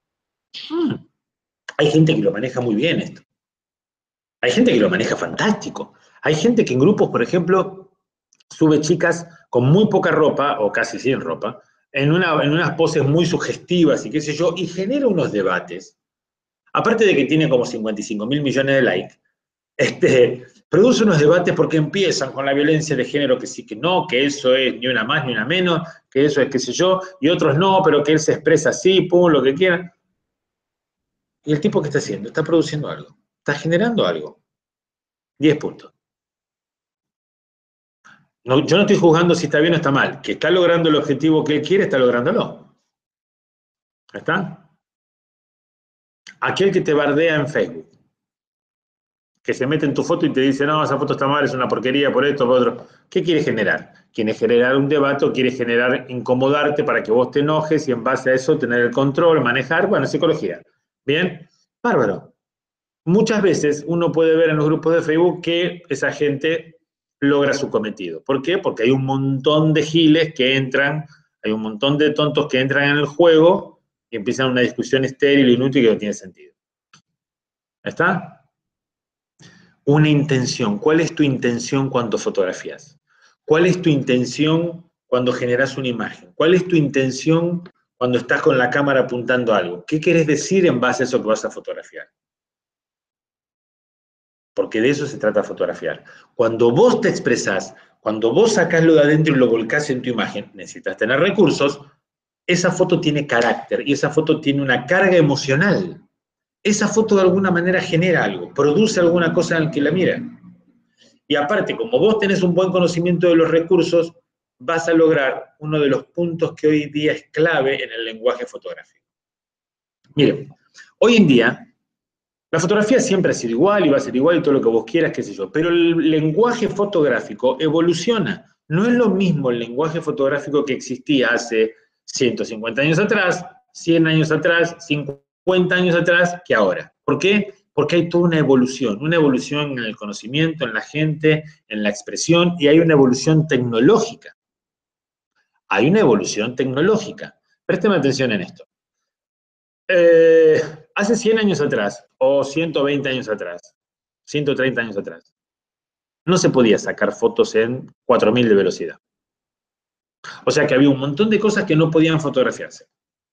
Hay gente que lo maneja muy bien esto. Hay gente que lo maneja fantástico. Hay gente que en grupos, por ejemplo, sube chicas con muy poca ropa, o casi sin ropa, en unas poses muy sugestivas y qué sé yo, y genera unos debates. Aparte de que tiene como 55.000 millones de likes, produce unos debates porque empiezan con la violencia de género, que sí, que no, que eso es ni una más ni una menos, que eso es qué sé yo, y otros no, pero que él se expresa así, pum, lo que quiera. ¿Y el tipo qué está haciendo? Está produciendo algo, está generando algo. 10 puntos. No, yo no estoy juzgando si está bien o está mal. Que está logrando el objetivo que él quiere, está lográndolo. ¿Está? Aquel que te bardea en Facebook, que se mete en tu foto y te dice, no, esa foto está mal, es una porquería, por esto, por otro. ¿Qué quiere generar? ¿Quiere generar un debate o quiere generar incomodarte para que vos te enojes y en base a eso tener el control, manejar? Bueno, psicología. ¿Bien? Bárbaro. Muchas veces uno puede ver en los grupos de Facebook que esa gente logra su cometido. ¿Por qué? Porque hay un montón de giles que entran, hay un montón de tontos que entran en el juego y empiezan una discusión estéril, inútil, que no tiene sentido. ¿Está? Una intención. ¿Cuál es tu intención cuando fotografías? ¿Cuál es tu intención cuando generas una imagen? ¿Cuál es tu intención cuando estás con la cámara apuntando a algo? ¿Qué quieres decir en base a eso que vas a fotografiar? Porque de eso se trata fotografiar. Cuando vos te expresás, cuando vos sacás lo de adentro y lo volcás en tu imagen, necesitas tener recursos, esa foto tiene carácter y esa foto tiene una carga emocional. Esa foto de alguna manera genera algo, produce alguna cosa en el que la mira. Y aparte, como vos tenés un buen conocimiento de los recursos, vas a lograr uno de los puntos que hoy día es clave en el lenguaje fotográfico. Miren, hoy en día la fotografía siempre ha sido igual y va a ser igual y todo lo que vos quieras, qué sé yo, pero el lenguaje fotográfico evoluciona. No es lo mismo el lenguaje fotográfico que existía hace 150 años atrás, 100 años atrás, 50 años atrás, que ahora. ¿Por qué? Porque hay toda una evolución en el conocimiento, en la gente, en la expresión, y hay una evolución tecnológica. Hay una evolución tecnológica. Présteme atención en esto. Hace 100 años atrás, o 120 años atrás, 130 años atrás, no se podía sacar fotos en 4000 de velocidad. O sea que había un montón de cosas que no podían fotografiarse.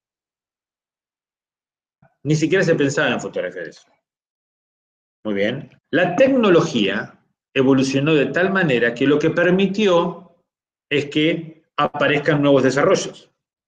Ni siquiera se pensaba en fotografiar eso. Muy bien. La tecnología evolucionó de tal manera que lo que permitió es que aparezcan nuevos desarrollos,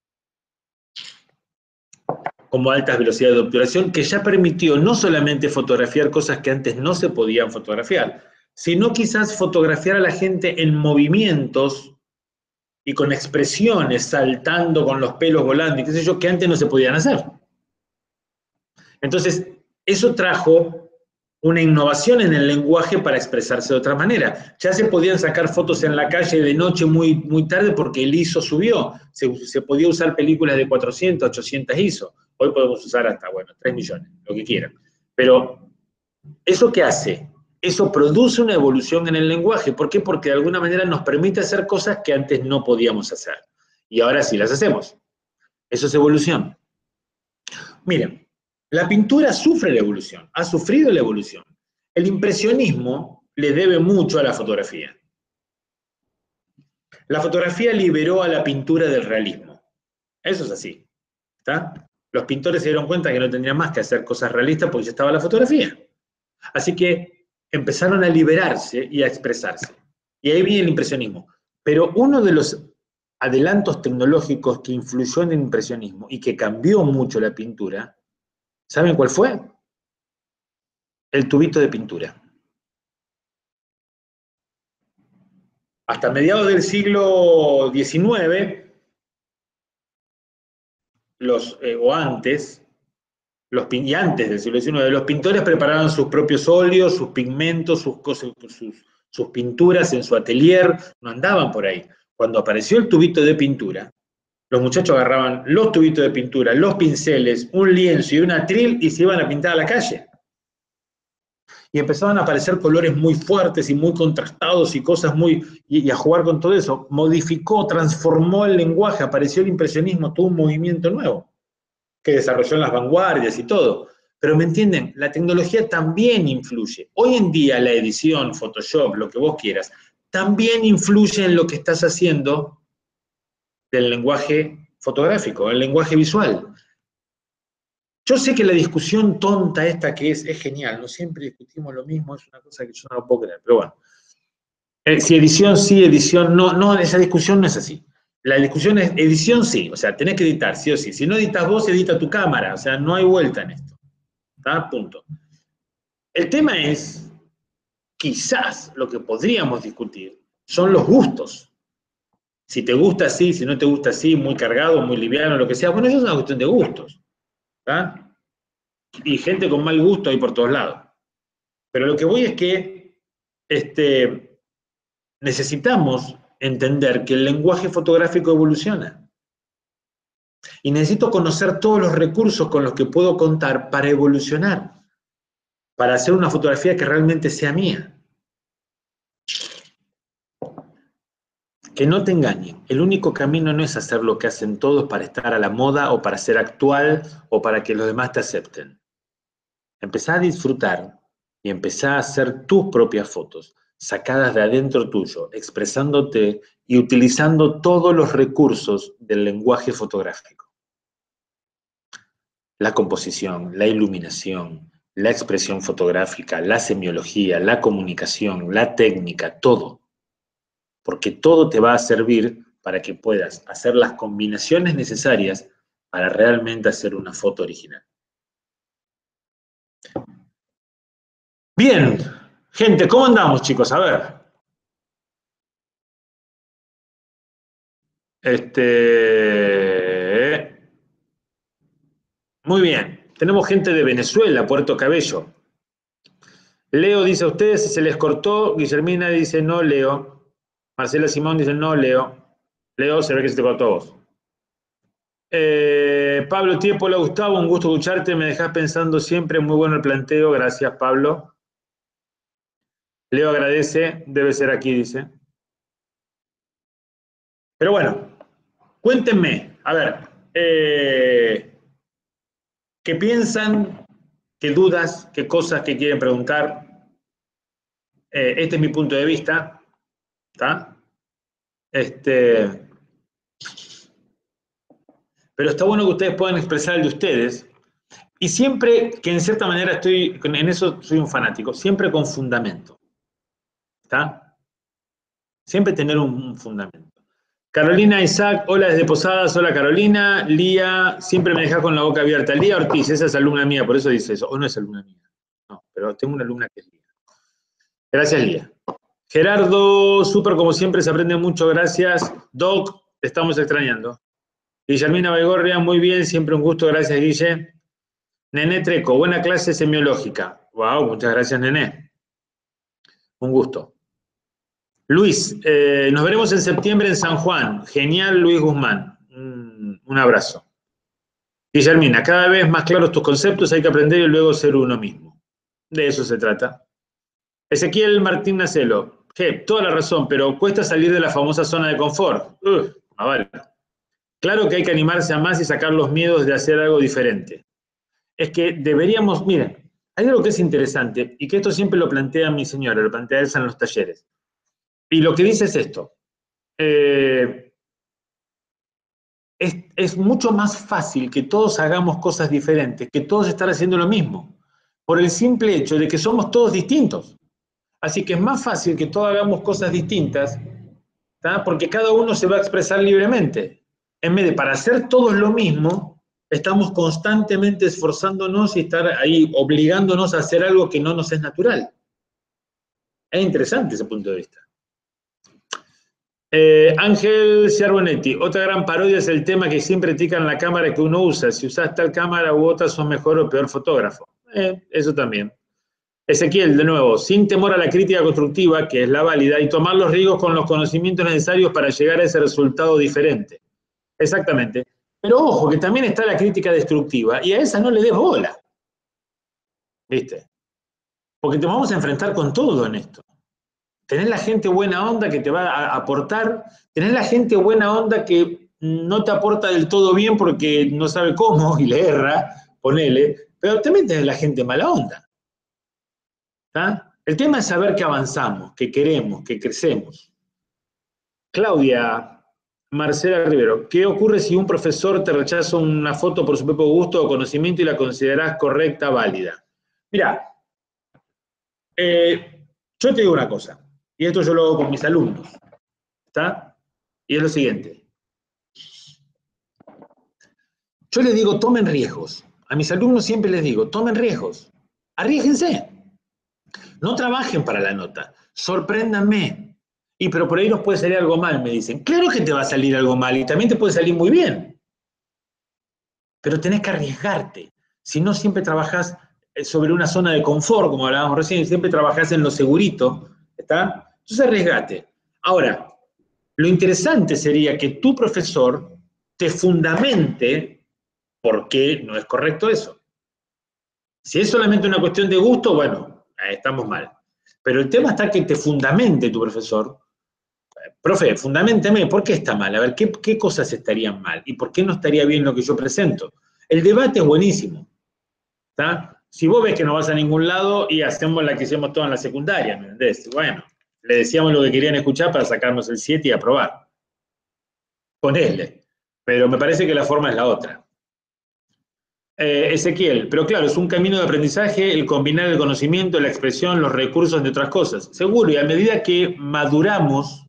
como altas velocidades de obturación, que ya permitió no solamente fotografiar cosas que antes no se podían fotografiar, sino quizás fotografiar a la gente en movimientos y con expresiones, saltando con los pelos volando y qué sé yo, que antes no se podían hacer. Entonces, eso trajo una innovación en el lenguaje para expresarse de otra manera. Ya se podían sacar fotos en la calle de noche muy, muy tarde porque el ISO subió. Se podía usar películas de 400, 800 ISO. Hoy podemos usar hasta, bueno, 3 millones, lo que quieran. Pero, ¿eso qué hace? Eso produce una evolución en el lenguaje. ¿Por qué? Porque de alguna manera nos permite hacer cosas que antes no podíamos hacer. Y ahora sí las hacemos. Eso es evolución. Miren, la pintura sufre la evolución, ha sufrido la evolución. El impresionismo le debe mucho a la fotografía. La fotografía liberó a la pintura del realismo. Eso es así. ¿Está? Los pintores se dieron cuenta que no tenían más que hacer cosas realistas porque ya estaba la fotografía. Así que empezaron a liberarse y a expresarse. Y ahí viene el impresionismo. Pero uno de los adelantos tecnológicos que influyó en el impresionismo y que cambió mucho la pintura, ¿saben cuál fue? El tubito de pintura. Hasta mediados del siglo XIX, o antes, y antes del siglo XIX, los pintores preparaban sus propios óleos, sus pigmentos, sus pinturas en su atelier, no andaban por ahí. Cuando apareció el tubito de pintura, los muchachos agarraban los tubitos de pintura, los pinceles, un lienzo y un atril y se iban a pintar a la calle. Y empezaban a aparecer colores muy fuertes y muy contrastados y cosas y a jugar con todo eso. Modificó, transformó el lenguaje, apareció el impresionismo, todo un movimiento nuevo que desarrolló en las vanguardias y todo. Pero me entienden, la tecnología también influye. Hoy en día la edición, Photoshop, lo que vos quieras, también influye en lo que estás haciendo del lenguaje fotográfico, el lenguaje visual. Yo sé que la discusión tonta esta que es genial, no siempre discutimos lo mismo, es una cosa que yo no lo puedo creer, pero bueno. Si edición sí, edición no, no, esa discusión no es así. La discusión es edición sí, o sea, tenés que editar, sí o sí. Si no editas vos, edita tu cámara, o sea, no hay vuelta en esto. ¿Está? Punto. El tema es, quizás lo que podríamos discutir son los gustos. Si te gusta así, si no te gusta así, muy cargado, muy liviano, lo que sea, bueno, eso es una cuestión de gustos. ¿Está? Y gente con mal gusto hay por todos lados. Pero lo que voy es que necesitamos entender que el lenguaje fotográfico evoluciona. Y necesito conocer todos los recursos con los que puedo contar para evolucionar, para hacer una fotografía que realmente sea mía. Que no te engañen, el único camino no es hacer lo que hacen todos para estar a la moda o para ser actual o para que los demás te acepten. Empezá a disfrutar y empezá a hacer tus propias fotos, sacadas de adentro tuyo, expresándote y utilizando todos los recursos del lenguaje fotográfico. La composición, la iluminación, la expresión fotográfica, la semiología, la comunicación, la técnica, todo. Porque todo te va a servir para que puedas hacer las combinaciones necesarias para realmente hacer una foto original. Bien, gente, ¿cómo andamos, chicos? A ver. Muy bien. Tenemos gente de Venezuela, Puerto Cabello. Leo dice, a ustedes se les cortó. Guillermina dice, no, Leo. Marcela Simón dice, no, Leo. Leo, se ve que se te cortó a vos. Pablo Tiepo, hola Gustavo, un gusto escucharte, me dejás pensando siempre, muy bueno el planteo, gracias Pablo. Leo agradece, debe ser aquí, dice. Pero bueno, cuéntenme, a ver, ¿qué piensan? ¿Qué dudas? ¿Qué cosas que quieren preguntar? Este es mi punto de vista, ¿está? Pero está bueno que ustedes puedan expresar el de ustedes. Y siempre, que en cierta manera en eso soy un fanático, siempre con fundamento. ¿Está? Siempre tener un fundamento. Carolina Isaac, hola desde Posadas, hola Carolina. Lía, siempre me deja con la boca abierta. Lía Ortiz, esa es alumna mía, por eso dice eso. O no es alumna mía. No, pero tengo una alumna que es Lía. Gracias, Lía. Gerardo, súper como siempre, se aprende mucho, gracias. Doc, te estamos extrañando. Guillermina Baigorria, muy bien, siempre un gusto, gracias, Guille. Nené Treco, buena clase semiológica. Wow, muchas gracias, Nené. Un gusto. Luis, nos veremos en septiembre en San Juan. Genial, Luis Guzmán. Un abrazo. Guillermina, cada vez más claros tus conceptos, hay que aprender y luego ser uno mismo. De eso se trata. Ezequiel Martín Nacelo. Toda la razón, pero cuesta salir de la famosa zona de confort. Vale. Claro que hay que animarse a más y sacar los miedos de hacer algo diferente. Es que deberíamos, miren, hay algo que es interesante y que esto siempre lo plantea mi señora, lo plantea Elsa en los talleres. Y lo que dice es esto. Es mucho más fácil que todos hagamos cosas diferentes, que todos estar haciendo lo mismo, por el simple hecho de que somos todos distintos. Así que es más fácil que todos hagamos cosas distintas, ¿tá? Porque cada uno se va a expresar libremente. En vez de para hacer todos lo mismo, estamos constantemente esforzándonos y estar ahí obligándonos a hacer algo que no nos es natural. Es interesante ese punto de vista. Ángel Ciarbonetti, otra gran parodia es el tema que siempre critican la cámara que uno usa. Si usas tal cámara u otra, sos mejor o peor fotógrafo. Eso también. Ezequiel, de nuevo, sin temor a la crítica constructiva, que es la válida, y tomar los riesgos con los conocimientos necesarios para llegar a ese resultado diferente. Exactamente. Pero ojo, que también está la crítica destructiva, y a esa no le des bola. ¿Viste? Porque te vamos a enfrentar con todo en esto. Tenés la gente buena onda que te va a aportar, tenés la gente buena onda que no te aporta del todo bien porque no sabe cómo y le erra, ponele, pero también tenés la gente mala onda. ¿Tá? El tema es saber que avanzamos, que queremos, que crecemos. Claudia Marcela Rivero, ¿qué ocurre si un profesor te rechaza una foto por su propio gusto o conocimiento y la considerás correcta, válida? Mira, yo te digo una cosa, y esto yo lo hago con mis alumnos, ¿está? Y es lo siguiente. Yo les digo, tomen riesgos. A mis alumnos siempre les digo, tomen riesgos. Arriésguense. No trabajen para la nota. Sorpréndanme. Y pero por ahí nos puede salir algo mal, me dicen. Claro que te va a salir algo mal y también te puede salir muy bien. Pero tenés que arriesgarte. Si no, siempre trabajás sobre una zona de confort, como hablábamos recién, siempre trabajás en lo segurito, ¿está? Entonces arriesgate. Ahora, lo interesante sería que tu profesor te fundamente por qué no es correcto eso. Si es solamente una cuestión de gusto, bueno, estamos mal. Pero el tema está que te fundamente tu profesor. Profe, fundamenteme, ¿por qué está mal? A ver, ¿qué cosas estarían mal? ¿Y por qué no estaría bien lo que yo presento? El debate es buenísimo. ¿Está? Si vos ves que no vas a ningún lado y hacemos la que hicimos toda en la secundaria, ¿me entendés? Bueno, le decíamos lo que querían escuchar para sacarnos el 7 y aprobar. Ponele. Pero me parece que la forma es la otra. Ezequiel, pero claro, es un camino de aprendizaje el combinar el conocimiento, la expresión, los recursos, entre otras cosas. Seguro, y a medida que maduramos,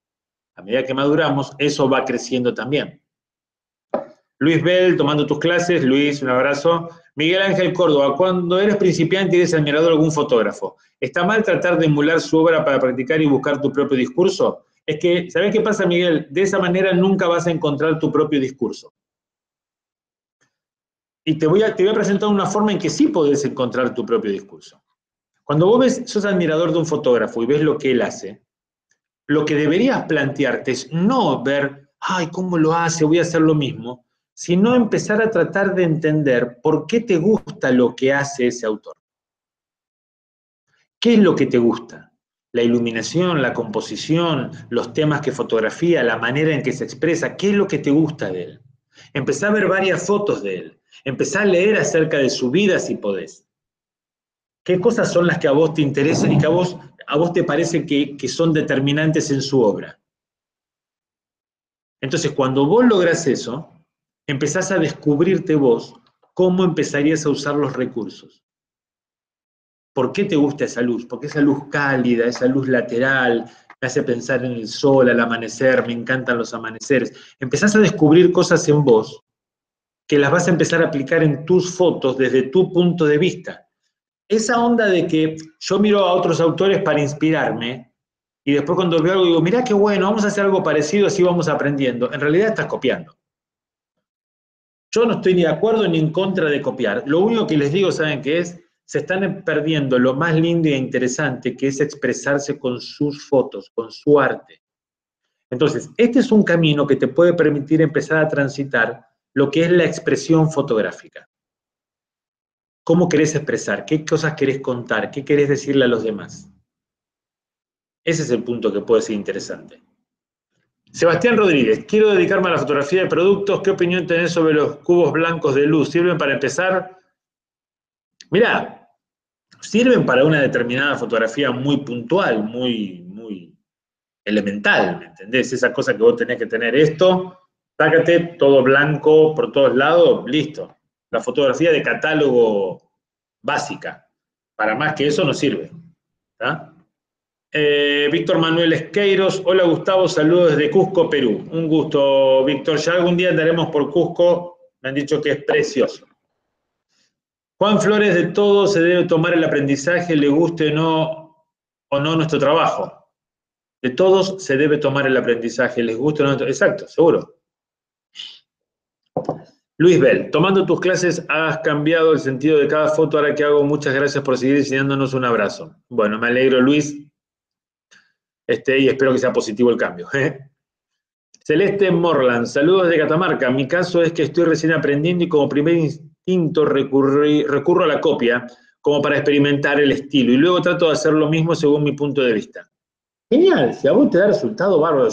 eso va creciendo también. Luis Bell, tomando tus clases. Luis, un abrazo. Miguel Ángel Córdoba, cuando eres principiante y eres admirador de algún fotógrafo, ¿está mal tratar de emular su obra para practicar y buscar tu propio discurso? Es que, ¿sabés qué pasa, Miguel? De esa manera nunca vas a encontrar tu propio discurso. Y te voy a presentar una forma en que sí podés encontrar tu propio discurso. Cuando vos sos admirador de un fotógrafo y ves lo que él hace, lo que deberías plantearte es no ver, ay, ¿cómo lo hace? Voy a hacer lo mismo, sino empezar a tratar de entender por qué te gusta lo que hace ese autor. ¿Qué es lo que te gusta? La iluminación, la composición, los temas que fotografía, la manera en que se expresa, ¿qué es lo que te gusta de él? Empezá a ver varias fotos de él, empezá a leer acerca de su vida si podés. ¿Qué cosas son las que a vos te interesan y que a vos te parece que son determinantes en su obra? Entonces, cuando vos lográs eso, empezás a descubrirte vos cómo empezarías a usar los recursos. ¿Por qué te gusta esa luz? Porque esa luz cálida, esa luz lateral, me hace pensar en el sol, al amanecer, me encantan los amaneceres. Empezás a descubrir cosas en vos que las vas a empezar a aplicar en tus fotos desde tu punto de vista. Esa onda de que yo miro a otros autores para inspirarme y después cuando veo algo digo, mirá qué bueno, vamos a hacer algo parecido, así vamos aprendiendo. En realidad estás copiando. Yo no estoy ni de acuerdo ni en contra de copiar. Lo único que les digo, ¿saben qué es? se están perdiendo lo más lindo e interesante, que es expresarse con sus fotos, con su arte. Entonces, este es un camino que te puede permitir empezar a transitar lo que es la expresión fotográfica. ¿Cómo querés expresar? ¿Qué cosas querés contar? ¿Qué querés decirle a los demás? Ese es el punto que puede ser interesante. Sebastián Rodríguez, quiero dedicarme a la fotografía de productos. ¿Qué opinión tenés sobre los cubos blancos de luz? ¿Sirven para empezar? Mirá, sirven para una determinada fotografía muy puntual, muy elemental, ¿me entendés? Esa cosa que vos tenés que tener esto, sácate todo blanco por todos lados, listo. La fotografía de catálogo básica. Para más que eso no sirve. ¿Tá? Víctor Manuel Esqueiros, hola Gustavo, saludos desde Cusco, Perú. Un gusto, Víctor. Ya algún día andaremos por Cusco, me han dicho que es precioso. Juan Flores, de todo se debe tomar el aprendizaje, le guste o no nuestro trabajo. De todos se debe tomar el aprendizaje, les guste o no. Exacto, seguro. Luis Bell, tomando tus clases has cambiado el sentido de cada foto, ahora que hago, muchas gracias por seguir enseñándonos, un abrazo. Bueno, me alegro, Luis, y espero que sea positivo el cambio. Celeste Morland, saludos de Catamarca. Mi caso es que estoy recién aprendiendo y como primer instinto recurro a la copia como para experimentar el estilo y luego trato de hacer lo mismo según mi punto de vista. Genial, si a vos te da resultado, bárbaro.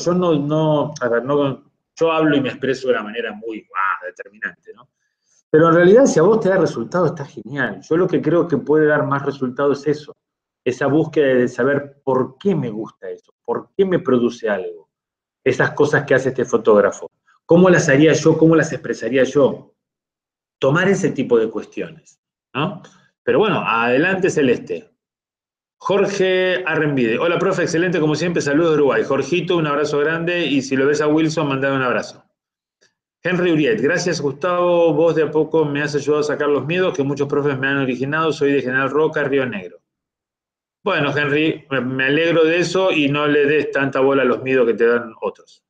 Yo hablo y me expreso de una manera muy determinante, ¿no? Pero en realidad, si a vos te da resultado, está genial. Yo lo que creo que puede dar más resultado es eso, esa búsqueda de saber por qué me gusta eso, por qué me produce algo, esas cosas que hace este fotógrafo. ¿Cómo las haría yo? ¿Cómo las expresaría yo? Tomar ese tipo de cuestiones, ¿no? Pero bueno, adelante Celeste. Jorge Arrenvide. Hola, profe, excelente como siempre, saludos de Uruguay. Jorgito, un abrazo grande y si lo ves a Wilson, mandame un abrazo. Henry Uriet, gracias Gustavo, vos de a poco me has ayudado a sacar los miedos que muchos profes me han originado, soy de General Roca, Río Negro. Bueno, Henry, me alegro de eso y no le des tanta bola a los miedos que te dan otros.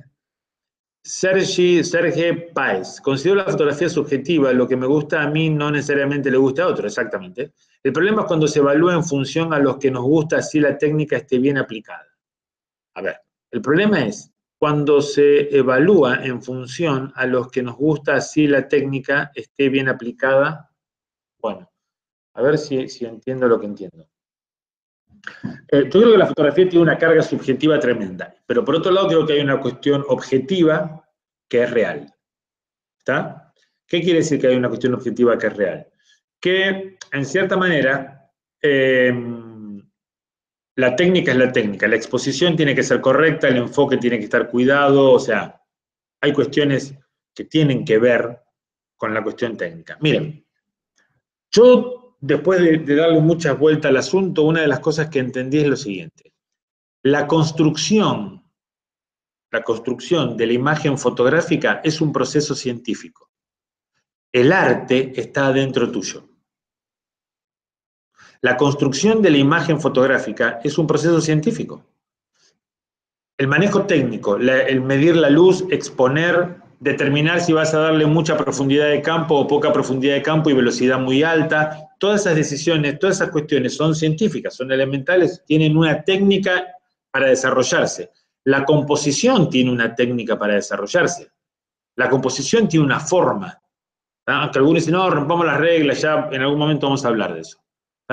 Serge Páez, considero la fotografía subjetiva, lo que me gusta a mí no necesariamente le gusta a otro, exactamente. El problema es cuando se evalúa en función a los que nos gusta si la técnica esté bien aplicada. A ver, el problema es cuando se evalúa en función a los que nos gusta si la técnica esté bien aplicada. Bueno, a ver si entiendo lo que entiendo. Yo creo que la fotografía tiene una carga subjetiva tremenda, pero por otro lado creo que hay una cuestión objetiva que es real. ¿Está? ¿Qué quiere decir que hay una cuestión objetiva que es real? Que, en cierta manera, la técnica es la técnica, la exposición tiene que ser correcta, el enfoque tiene que estar cuidado, o sea, hay cuestiones que tienen que ver con la cuestión técnica. Miren, yo, después de darle muchas vueltas al asunto, una de las cosas que entendí es lo siguiente. La construcción de la imagen fotográfica es un proceso científico. El arte está dentro tuyo. La construcción de la imagen fotográfica es un proceso científico. El manejo técnico, el medir la luz, exponer, determinar si vas a darle mucha profundidad de campo o poca profundidad de campo y velocidad muy alta, todas esas decisiones, todas esas cuestiones son científicas, son elementales, tienen una técnica para desarrollarse. La composición tiene una técnica para desarrollarse. La composición tiene una forma. Aunque algunos dicen, no, rompamos las reglas, ya en algún momento vamos a hablar de eso.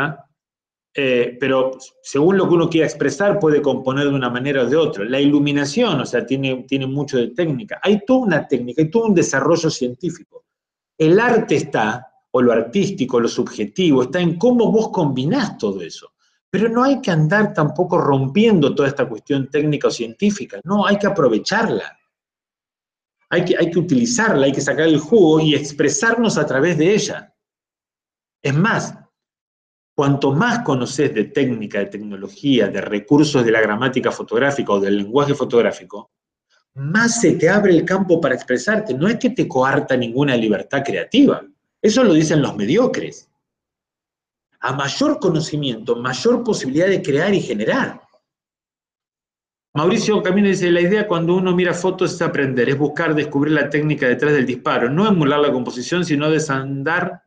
Pero según lo que uno quiera expresar, puede componer de una manera o de otra. La iluminación, o sea, tiene mucho de técnica. Hay toda una técnica, hay todo un desarrollo científico. El arte está, o lo artístico, lo subjetivo, está en cómo vos combinás todo eso. Pero no hay que andar tampoco rompiendo toda esta cuestión técnica o científica. No, hay que aprovecharla. Hay que utilizarla, hay que sacar el jugo y expresarnos a través de ella. Es más, cuanto más conoces de técnica, de tecnología, de recursos de la gramática fotográfica o del lenguaje fotográfico, más se te abre el campo para expresarte. No es que te coarta ninguna libertad creativa. Eso lo dicen los mediocres. A mayor conocimiento, mayor posibilidad de crear y generar. Mauricio Camino dice, la idea cuando uno mira fotos es aprender, es buscar descubrir la técnica detrás del disparo, no emular la composición, sino desandar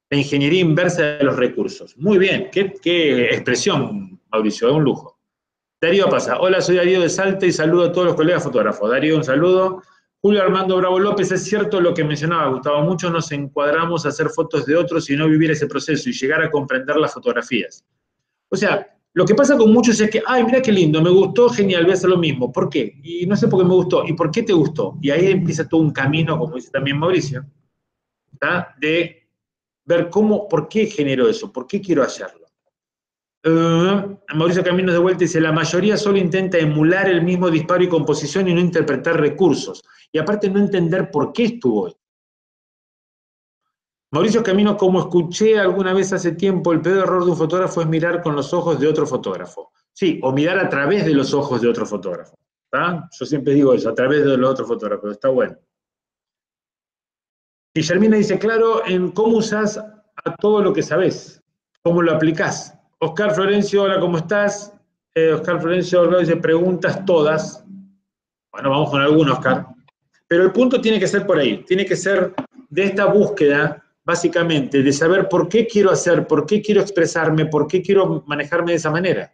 La ingeniería inversa de los recursos. Muy bien, qué expresión, Mauricio, es un lujo. Darío Pasa, hola, soy Darío de Salta y saludo a todos los colegas fotógrafos. Darío, un saludo. Julio Armando Bravo López, es cierto lo que mencionaba Gustavo, muchos nos encuadramos a hacer fotos de otros y no vivir ese proceso y llegar a comprender las fotografías. O sea, lo que pasa con muchos es que, ay, mira qué lindo, me gustó, genial, voy a hacer lo mismo. ¿Por qué? Y no sé por qué me gustó. ¿Y por qué te gustó? Y ahí empieza todo un camino, como dice también Mauricio, ¿tá? De ver por qué genero eso, por qué quiero hacerlo. Mauricio Caminos de vuelta dice, la mayoría solo intenta emular el mismo disparo y composición y no interpretar recursos. Y aparte no entender por qué estuvo ahí. Mauricio Caminos, como escuché alguna vez hace tiempo, el peor error de un fotógrafo es mirar con los ojos de otro fotógrafo. Sí, o mirar a través de los ojos de otro fotógrafo. ¿Tá? Yo siempre digo eso, a través de los otros fotógrafos, está bueno. Guillermina dice, claro, en cómo usás a todo lo que sabés, cómo lo aplicás. Oscar Florencio, hola, ¿cómo estás? Oscar Florencio dice, preguntas todas. Bueno, vamos con algunos, Oscar. Pero el punto tiene que ser por ahí, tiene que ser de esta búsqueda, básicamente, de saber por qué quiero hacer, por qué quiero expresarme, por qué quiero manejarme de esa manera.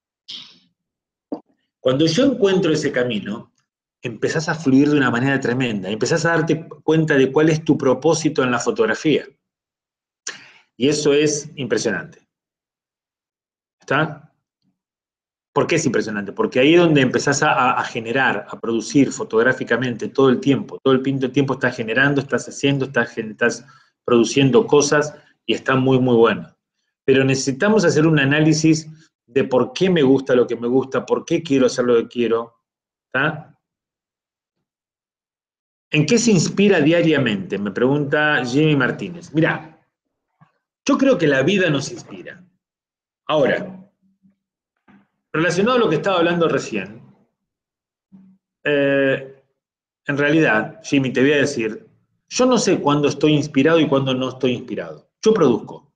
Cuando yo encuentro ese camino, empezás a fluir de una manera tremenda, empezás a darte cuenta de cuál es tu propósito en la fotografía. Y eso es impresionante. ¿Está? ¿Por qué es impresionante? Porque ahí es donde empezás a generar, a producir fotográficamente todo el tiempo estás generando, estás haciendo, estás produciendo cosas y está muy, muy bueno. Pero necesitamos hacer un análisis de por qué me gusta lo que me gusta, por qué quiero hacer lo que quiero, ¿está? ¿En qué se inspira diariamente? Me pregunta Jimmy Martínez. Mirá, yo creo que la vida nos inspira. Ahora, relacionado a lo que estaba hablando recién, en realidad, Jimmy, te voy a decir, yo no sé cuándo estoy inspirado y cuándo no estoy inspirado. Yo produzco,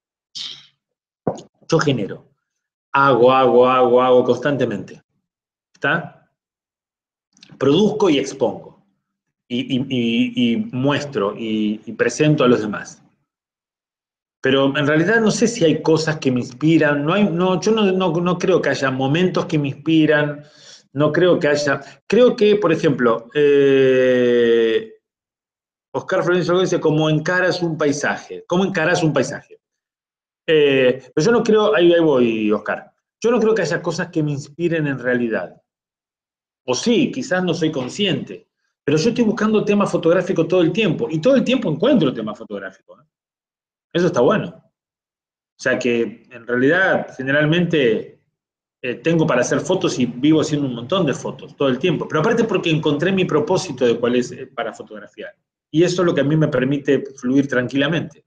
yo genero, hago constantemente. ¿Está? Produzco y expongo, y muestro y presento a los demás. Pero en realidad no sé si hay cosas que me inspiran, yo no creo que haya momentos que me inspiran, no creo que haya, creo que, por ejemplo, Oscar Florencio dice, ¿cómo encaras un paisaje? ¿Cómo encaras un paisaje? Pero yo no creo, ahí voy, Oscar, yo no creo que haya cosas que me inspiren en realidad. O sí, quizás no soy consciente, pero yo estoy buscando temas fotográficos todo el tiempo, y todo el tiempo encuentro temas fotográficos. Eso está bueno. O sea que en realidad generalmente tengo para hacer fotos y vivo haciendo un montón de fotos todo el tiempo. Pero aparte porque encontré mi propósito de cuál es para fotografiar. Y eso es lo que a mí me permite fluir tranquilamente.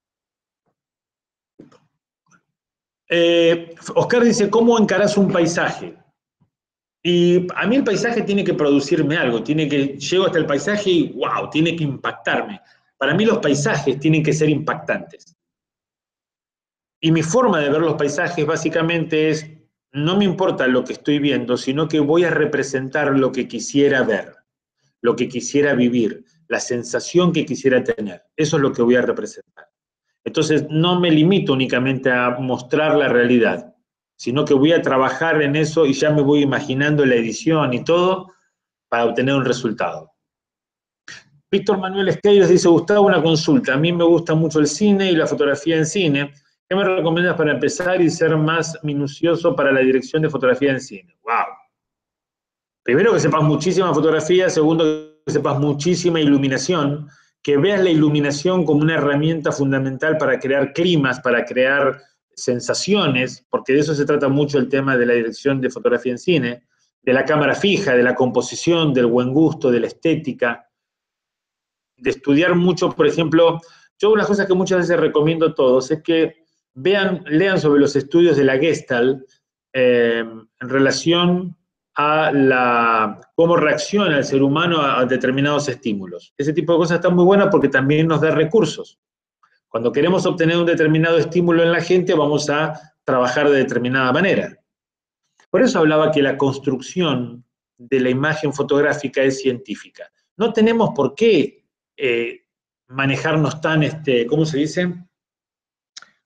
Oscar dice, ¿cómo encarás un paisaje? Y a mí el paisaje tiene que producirme algo, llego hasta el paisaje y wow, tiene que impactarme. Para mí los paisajes tienen que ser impactantes. Y mi forma de ver los paisajes básicamente es, no me importa lo que estoy viendo, sino que voy a representar lo que quisiera ver, lo que quisiera vivir, la sensación que quisiera tener. Eso es lo que voy a representar. Entonces no me limito únicamente a mostrar la realidad, sino que voy a trabajar en eso y ya me voy imaginando la edición y todo para obtener un resultado. Víctor Manuel Esqueiros dice, Gustavo, una consulta. A mí me gusta mucho el cine y la fotografía en cine. ¿Qué me recomiendas para empezar y ser más minucioso para la dirección de fotografía en cine? ¡Wow! Primero que sepas muchísima fotografía, segundo que sepas muchísima iluminación, que veas la iluminación como una herramienta fundamental para crear climas, para crear sensaciones, porque de eso se trata mucho el tema de la dirección de fotografía en cine, de la cámara fija, de la composición, del buen gusto, de la estética, de estudiar mucho, por ejemplo, yo una cosa que muchas veces recomiendo a todos es que lean sobre los estudios de la Gestalt en relación a cómo reacciona el ser humano a determinados estímulos. Ese tipo de cosas están muy buenas porque también nos da recursos. Cuando queremos obtener un determinado estímulo en la gente, vamos a trabajar de determinada manera. Por eso hablaba que la construcción de la imagen fotográfica es científica. No tenemos por qué manejarnos tan, ¿cómo se dice?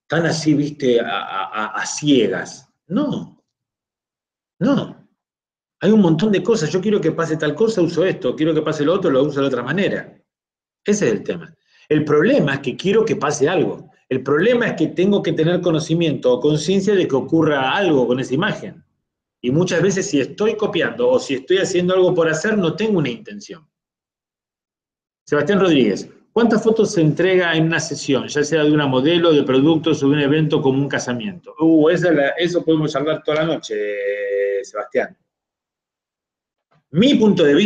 tan así, viste, a ciegas. No, no. Hay un montón de cosas. Yo quiero que pase tal cosa, uso esto. Quiero que pase lo otro, lo uso de otra manera. Ese es el tema. El problema es que quiero que pase algo. El problema es que tengo que tener conocimiento o conciencia de que ocurra algo con esa imagen. Y muchas veces si estoy copiando o si estoy haciendo algo por hacer, no tengo una intención. Sebastián Rodríguez, ¿cuántas fotos se entrega en una sesión, ya sea de una modelo, de productos o de un evento como un casamiento? Eso podemos hablar toda la noche, Sebastián. Mi punto de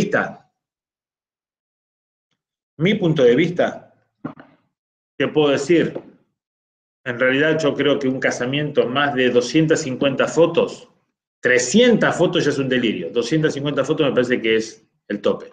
vista, te puedo decir, en realidad yo creo que un casamiento más de 250 fotos, 300 fotos ya es un delirio, 250 fotos me parece que es el tope.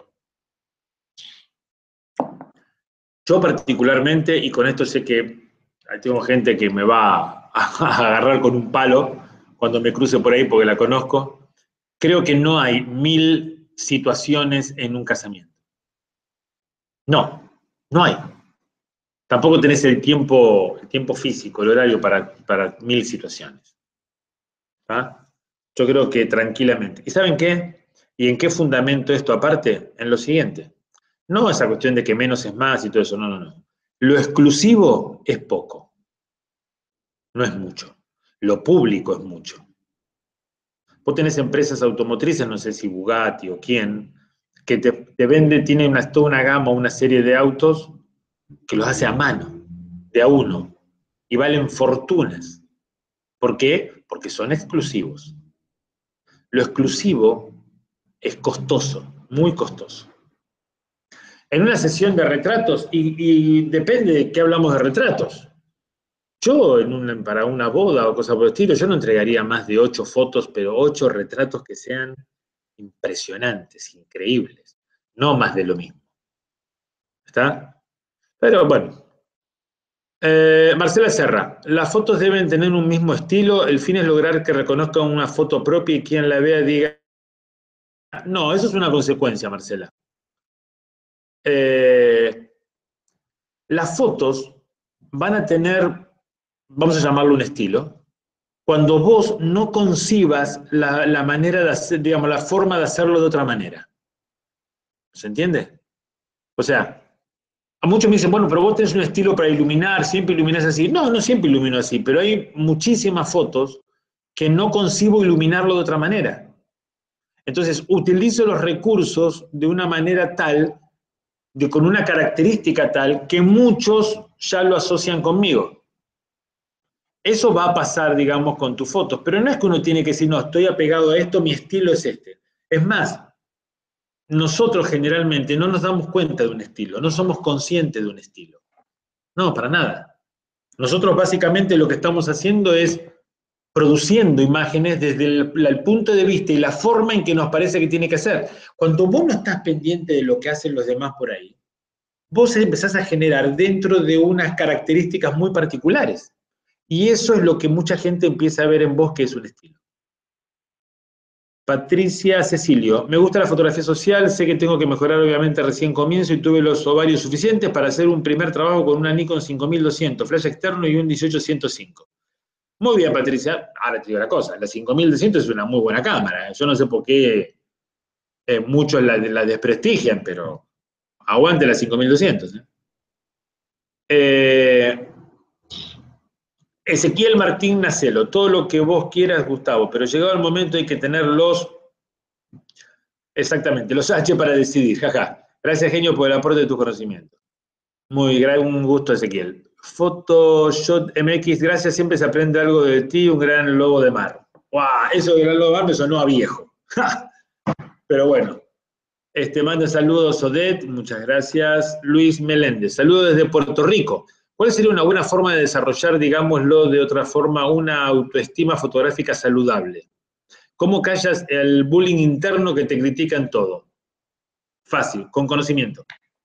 Yo particularmente, y con esto sé que tengo gente que me va a agarrar con un palo cuando me cruce por ahí porque la conozco, creo que no hay 1000 situaciones en un casamiento. No, no hay. Tampoco tenés el tiempo físico, el horario para 1000 situaciones. ¿Ah? Yo creo que tranquilamente. ¿Y saben qué? ¿Y en qué fundamento esto aparte? En lo siguiente. No esa cuestión de que menos es más y todo eso, no, no, no. Lo exclusivo es poco, no es mucho. Lo público es mucho. Vos tenés empresas automotrices, no sé si Bugatti o quién, que te vende, tiene toda una gama, una serie de autos que los hace a mano, de a uno, y valen fortunas. ¿Por qué? Porque son exclusivos. Lo exclusivo es costoso, muy costoso. En una sesión de retratos, y depende de qué hablamos de retratos. Yo, para una boda o cosa por el estilo, yo no entregaría más de 8 fotos, pero 8 retratos que sean impresionantes, increíbles. No más de lo mismo. ¿Está? Pero bueno. Marcela Serra, las fotos deben tener un mismo estilo, el fin es lograr que reconozcan una foto propia y quien la vea diga, no, eso es una consecuencia, Marcela. Las fotos van a tener, vamos a llamarlo un estilo, cuando vos no concibas la manera de hacer, digamos, la forma de hacerlo de otra manera. ¿Se entiende? O sea, a muchos me dicen, bueno, pero vos tenés un estilo para iluminar, siempre iluminás así. No, no siempre ilumino así, pero hay muchísimas fotos que no concibo iluminarlo de otra manera. Entonces, utilizo los recursos de una manera tal, con una característica tal, que muchos ya lo asocian conmigo. Eso va a pasar, digamos, con tus fotos, pero no es que uno tiene que decir, no, estoy apegado a esto, mi estilo es este. Es más, nosotros generalmente no nos damos cuenta de un estilo, no somos conscientes de un estilo. No, para nada. Nosotros básicamente lo que estamos haciendo es produciendo imágenes desde el punto de vista y la forma en que nos parece que tiene que ser. Cuando vos no estás pendiente de lo que hacen los demás por ahí, vos empezás a generar dentro de unas características muy particulares. Y eso es lo que mucha gente empieza a ver en vos que es un estilo. Patricia Cecilio, me gusta la fotografía social, sé que tengo que mejorar, obviamente recién comienzo y tuve los ovarios suficientes para hacer un primer trabajo con una Nikon 5200, flash externo y un 18-105. Muy bien, Patricia, ahora te digo una cosa, la 5200 es una muy buena cámara, yo no sé por qué muchos la desprestigian, pero aguante la 5200. Ezequiel Martín Nacelo, todo lo que vos quieras, Gustavo, pero llegado el momento hay que tener exactamente, los H para decidir, jaja. Gracias, genio, por el aporte de tu conocimiento. Un gusto, Ezequiel. Photoshop MX, gracias, siempre se aprende algo de ti, un gran lobo de mar. ¡Wow! Eso de gran lobo de mar me sonó a viejo. Pero bueno. Manda saludos, Odette, muchas gracias. Luis Meléndez, saludos desde Puerto Rico. ¿Cuál sería una buena forma de desarrollar, digámoslo de otra forma, una autoestima fotográfica saludable? ¿Cómo callas el bullying interno que te critican todo? Fácil, con conocimiento.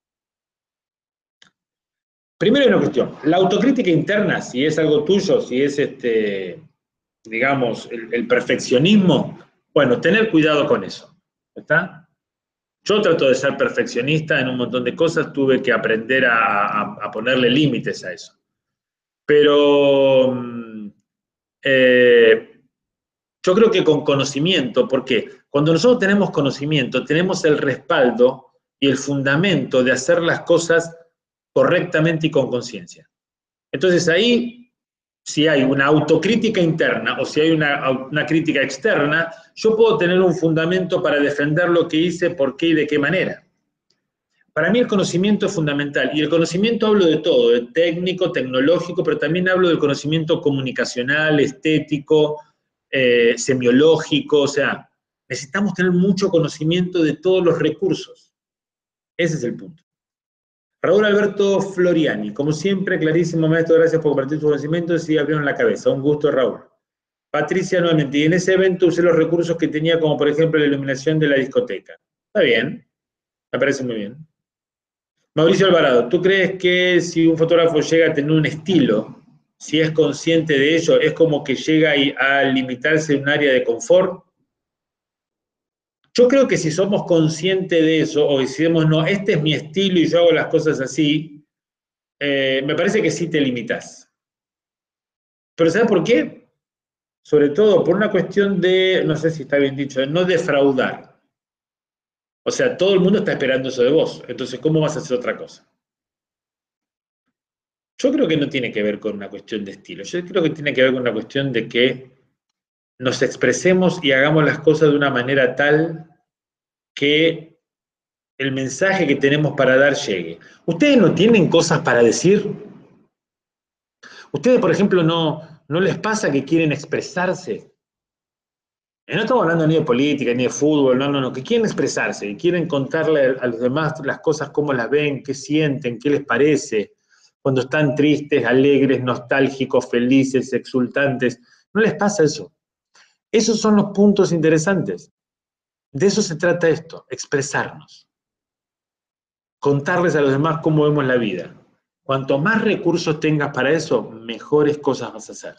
Primero hay una cuestión, la autocrítica interna, si es algo tuyo, si es, digamos, el perfeccionismo, bueno, tener cuidado con eso, ¿está? Yo trato de ser perfeccionista en un montón de cosas, tuve que aprender a ponerle límites a eso. Pero yo creo que con conocimiento, porque cuando nosotros tenemos conocimiento, tenemos el respaldo y el fundamento de hacer las cosas correctamente y con conciencia. Entonces ahí, si hay una autocrítica interna o si hay una crítica externa, yo puedo tener un fundamento para defender lo que hice, por qué y de qué manera. Para mí el conocimiento es fundamental, y el conocimiento hablo de todo, de técnico, tecnológico, pero también hablo del conocimiento comunicacional, estético, semiológico, o sea, necesitamos tener mucho conocimiento de todos los recursos. Ese es el punto. Raúl Alberto Floriani, como siempre, clarísimo, maestro, gracias por compartir sus conocimientos y abrieron la cabeza. Un gusto, Raúl. Patricia, nuevamente, y en ese evento usé los recursos que tenía, como por ejemplo la iluminación de la discoteca. Está bien, me parece muy bien. Mauricio Alvarado, ¿tú crees que si un fotógrafo llega a tener un estilo, si es consciente de ello, es como que llega a limitarse en un área de confort? Yo creo que si somos conscientes de eso, o decimos, no, este es mi estilo y yo hago las cosas así, me parece que sí te limitas. Pero ¿sabes por qué? Sobre todo por una cuestión de, no sé si está bien dicho, de no defraudar. O sea, todo el mundo está esperando eso de vos. Entonces, ¿cómo vas a hacer otra cosa? Yo creo que no tiene que ver con una cuestión de estilo. Yo creo que tiene que ver con una cuestión de que nos expresemos y hagamos las cosas de una manera tal que el mensaje que tenemos para dar llegue. ¿Ustedes no tienen cosas para decir? ¿Ustedes, por ejemplo, no les pasa que quieren expresarse? Y no estamos hablando ni de política, ni de fútbol, no, que quieren expresarse, y quieren contarle a los demás las cosas, cómo las ven, qué sienten, qué les parece, cuando están tristes, alegres, nostálgicos, felices, exultantes. ¿No les pasa eso? Esos son los puntos interesantes. De eso se trata esto, expresarnos. Contarles a los demás cómo vemos la vida. Cuanto más recursos tengas para eso, mejores cosas vas a hacer.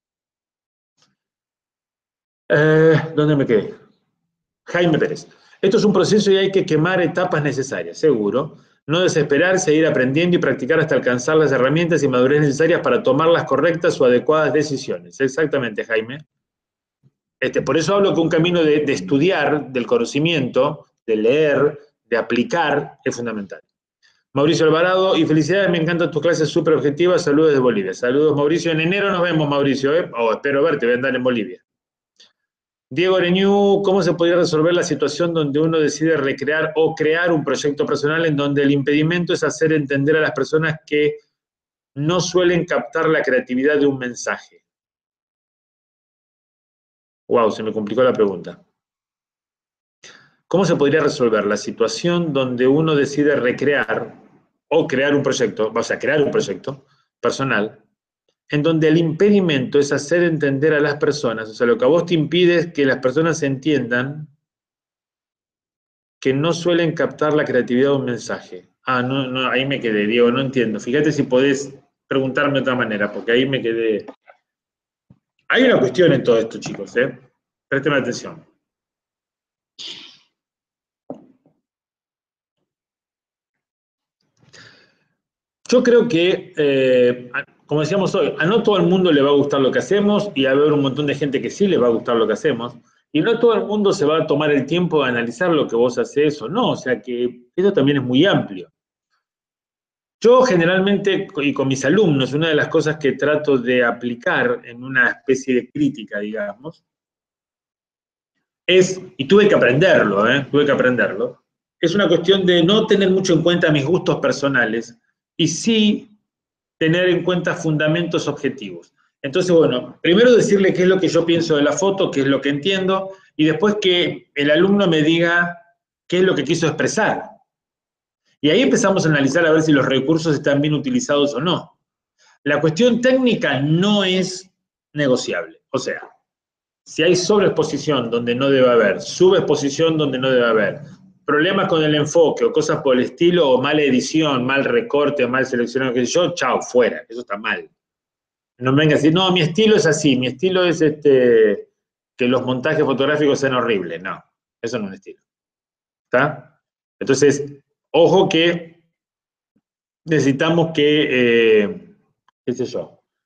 ¿Dónde me quedé? Jaime Pérez. Esto es un proceso y hay que quemar etapas necesarias, seguro. No desesperarse, ir aprendiendo y practicar hasta alcanzar las herramientas y madurez necesarias para tomar las correctas o adecuadas decisiones. Exactamente, Jaime. Por eso hablo que un camino de estudiar, del conocimiento, de leer, de aplicar, es fundamental. Mauricio Alvarado, y felicidades, me encantan tus clases súper objetivas. Saludos de Bolivia. Saludos, Mauricio. En enero nos vemos, Mauricio. Espero verte, voy a andar en Bolivia. Diego Areñú, ¿cómo se podría resolver la situación donde uno decide recrear o crear un proyecto personal en donde el impedimento es hacer entender a las personas que no suelen captar la creatividad de un mensaje? Wow, se me complicó la pregunta. ¿Cómo se podría resolver la situación donde uno decide recrear o crear un proyecto, o sea, crear un proyecto personal, en donde el impedimento es hacer entender a las personas, o sea, lo que a vos te impide es que las personas entiendan que no suelen captar la creatividad de un mensaje? No, ahí me quedé, Diego, no entiendo. Fíjate si podés preguntarme de otra manera, porque ahí me quedé. Hay una cuestión en todo esto, chicos, ¿eh? Présteme atención. Yo creo que, como decíamos hoy, a no todo el mundo le va a gustar lo que hacemos y va a haber un montón de gente que sí le va a gustar lo que hacemos. Y no todo el mundo se va a tomar el tiempo de analizar lo que vos haces o no. O sea que eso también es muy amplio. Yo generalmente, y con mis alumnos, una de las cosas que trato de aplicar en una especie de crítica, digamos, es, y tuve que aprenderlo, es una cuestión de no tener mucho en cuenta mis gustos personales y sí tener en cuenta fundamentos objetivos. Entonces, bueno, primero decirle qué es lo que yo pienso de la foto, qué es lo que entiendo, y después que el alumno me diga qué es lo que quiso expresar. Y ahí empezamos a analizar a ver si los recursos están bien utilizados o no. La cuestión técnica no es negociable. O sea, si hay sobreexposición donde no debe haber, subexposición donde no debe haber, problemas con el enfoque o cosas por el estilo, o mala edición, mal recorte, mal seleccionado, qué sé yo, chao, fuera, eso está mal. No me venga a decir, no, mi estilo es así, mi estilo es que los montajes fotográficos sean horribles. No, eso no es un estilo. ¿Está? Entonces, ojo que necesitamos que, qué sé yo,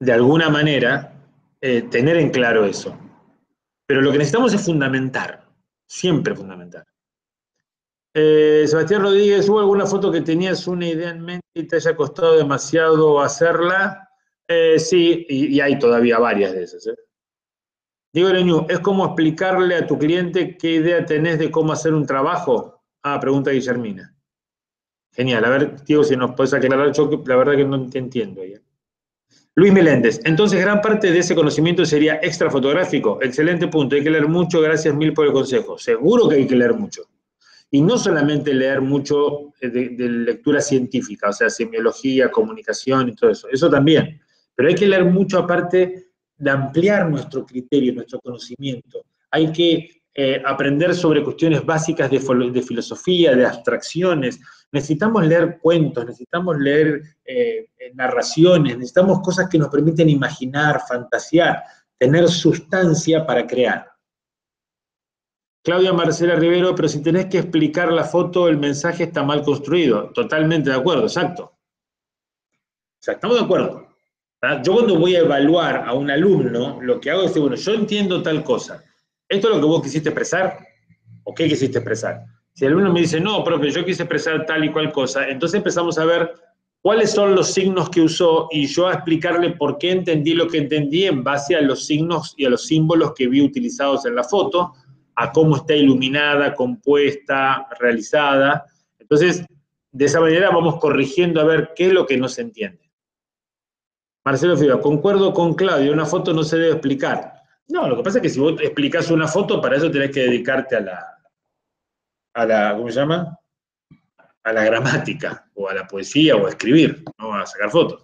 de alguna manera, tener en claro eso. Pero lo que necesitamos es fundamentar, siempre fundamentar. Sebastián Rodríguez, ¿hubo alguna foto que tenías una idea en mente y te haya costado demasiado hacerla? Sí, y hay todavía varias de esas. Diego Leñú, ¿es como explicarle a tu cliente qué idea tenés de cómo hacer un trabajo? Ah, pregunta Guillermina. Genial, a ver, Diego, si nos puedes aclarar, yo la verdad que no te entiendo ahí. Luis Meléndez, entonces gran parte de ese conocimiento sería extra fotográfico. Excelente punto, hay que leer mucho, gracias mil por el consejo. Seguro que hay que leer mucho. Y no solamente leer mucho de lectura científica, o sea, semiología, comunicación y todo eso, eso también. Pero hay que leer mucho aparte de ampliar nuestro criterio, nuestro conocimiento. Hay que aprender sobre cuestiones básicas de filosofía, de abstracciones. Necesitamos leer cuentos, necesitamos leer narraciones, necesitamos cosas que nos permiten imaginar, fantasear, tener sustancia para crear. Claudia Marcela Rivero, pero si tenés que explicar la foto, el mensaje está mal construido. Totalmente de acuerdo, exacto. O sea, estamos de acuerdo. ¿Verdad? Yo cuando voy a evaluar a un alumno, lo que hago es decir, bueno, yo entiendo tal cosa. ¿Esto es lo que vos quisiste expresar? ¿O qué quisiste expresar? Si el alumno me dice, no, profe, yo quise expresar tal y cual cosa, entonces empezamos a ver cuáles son los signos que usó y yo a explicarle por qué entendí lo que entendí en base a los signos y a los símbolos que vi utilizados en la foto, a cómo está iluminada, compuesta, realizada. Entonces, de esa manera vamos corrigiendo a ver qué es lo que no se entiende. Marcelo Figueroa, concuerdo con Claudio, una foto no se debe explicar. No, lo que pasa es que si vos explicás una foto, para eso tenés que dedicarte a la ¿cómo se llama? A la gramática, o a la poesía, o a escribir, no a sacar fotos.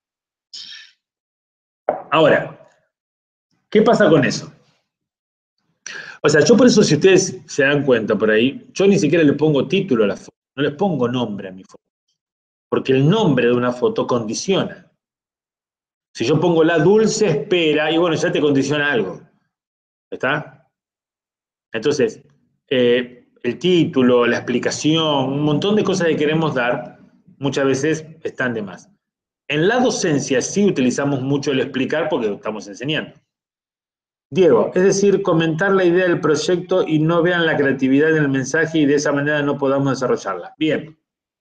Ahora, ¿qué pasa con eso? O sea, yo por eso, si ustedes se dan cuenta por ahí, yo ni siquiera le pongo título a la foto, no le pongo nombre a mi foto, porque el nombre de una foto condiciona. Si yo pongo la dulce espera, y bueno, ya te condiciona algo, ¿está? Entonces, el título, la explicación, un montón de cosas que queremos dar, muchas veces están de más. En la docencia sí utilizamos mucho el explicar porque estamos enseñando. Diego, es decir, comentar la idea del proyecto y no vean la creatividad en el mensaje y de esa manera no podamos desarrollarla. Bien.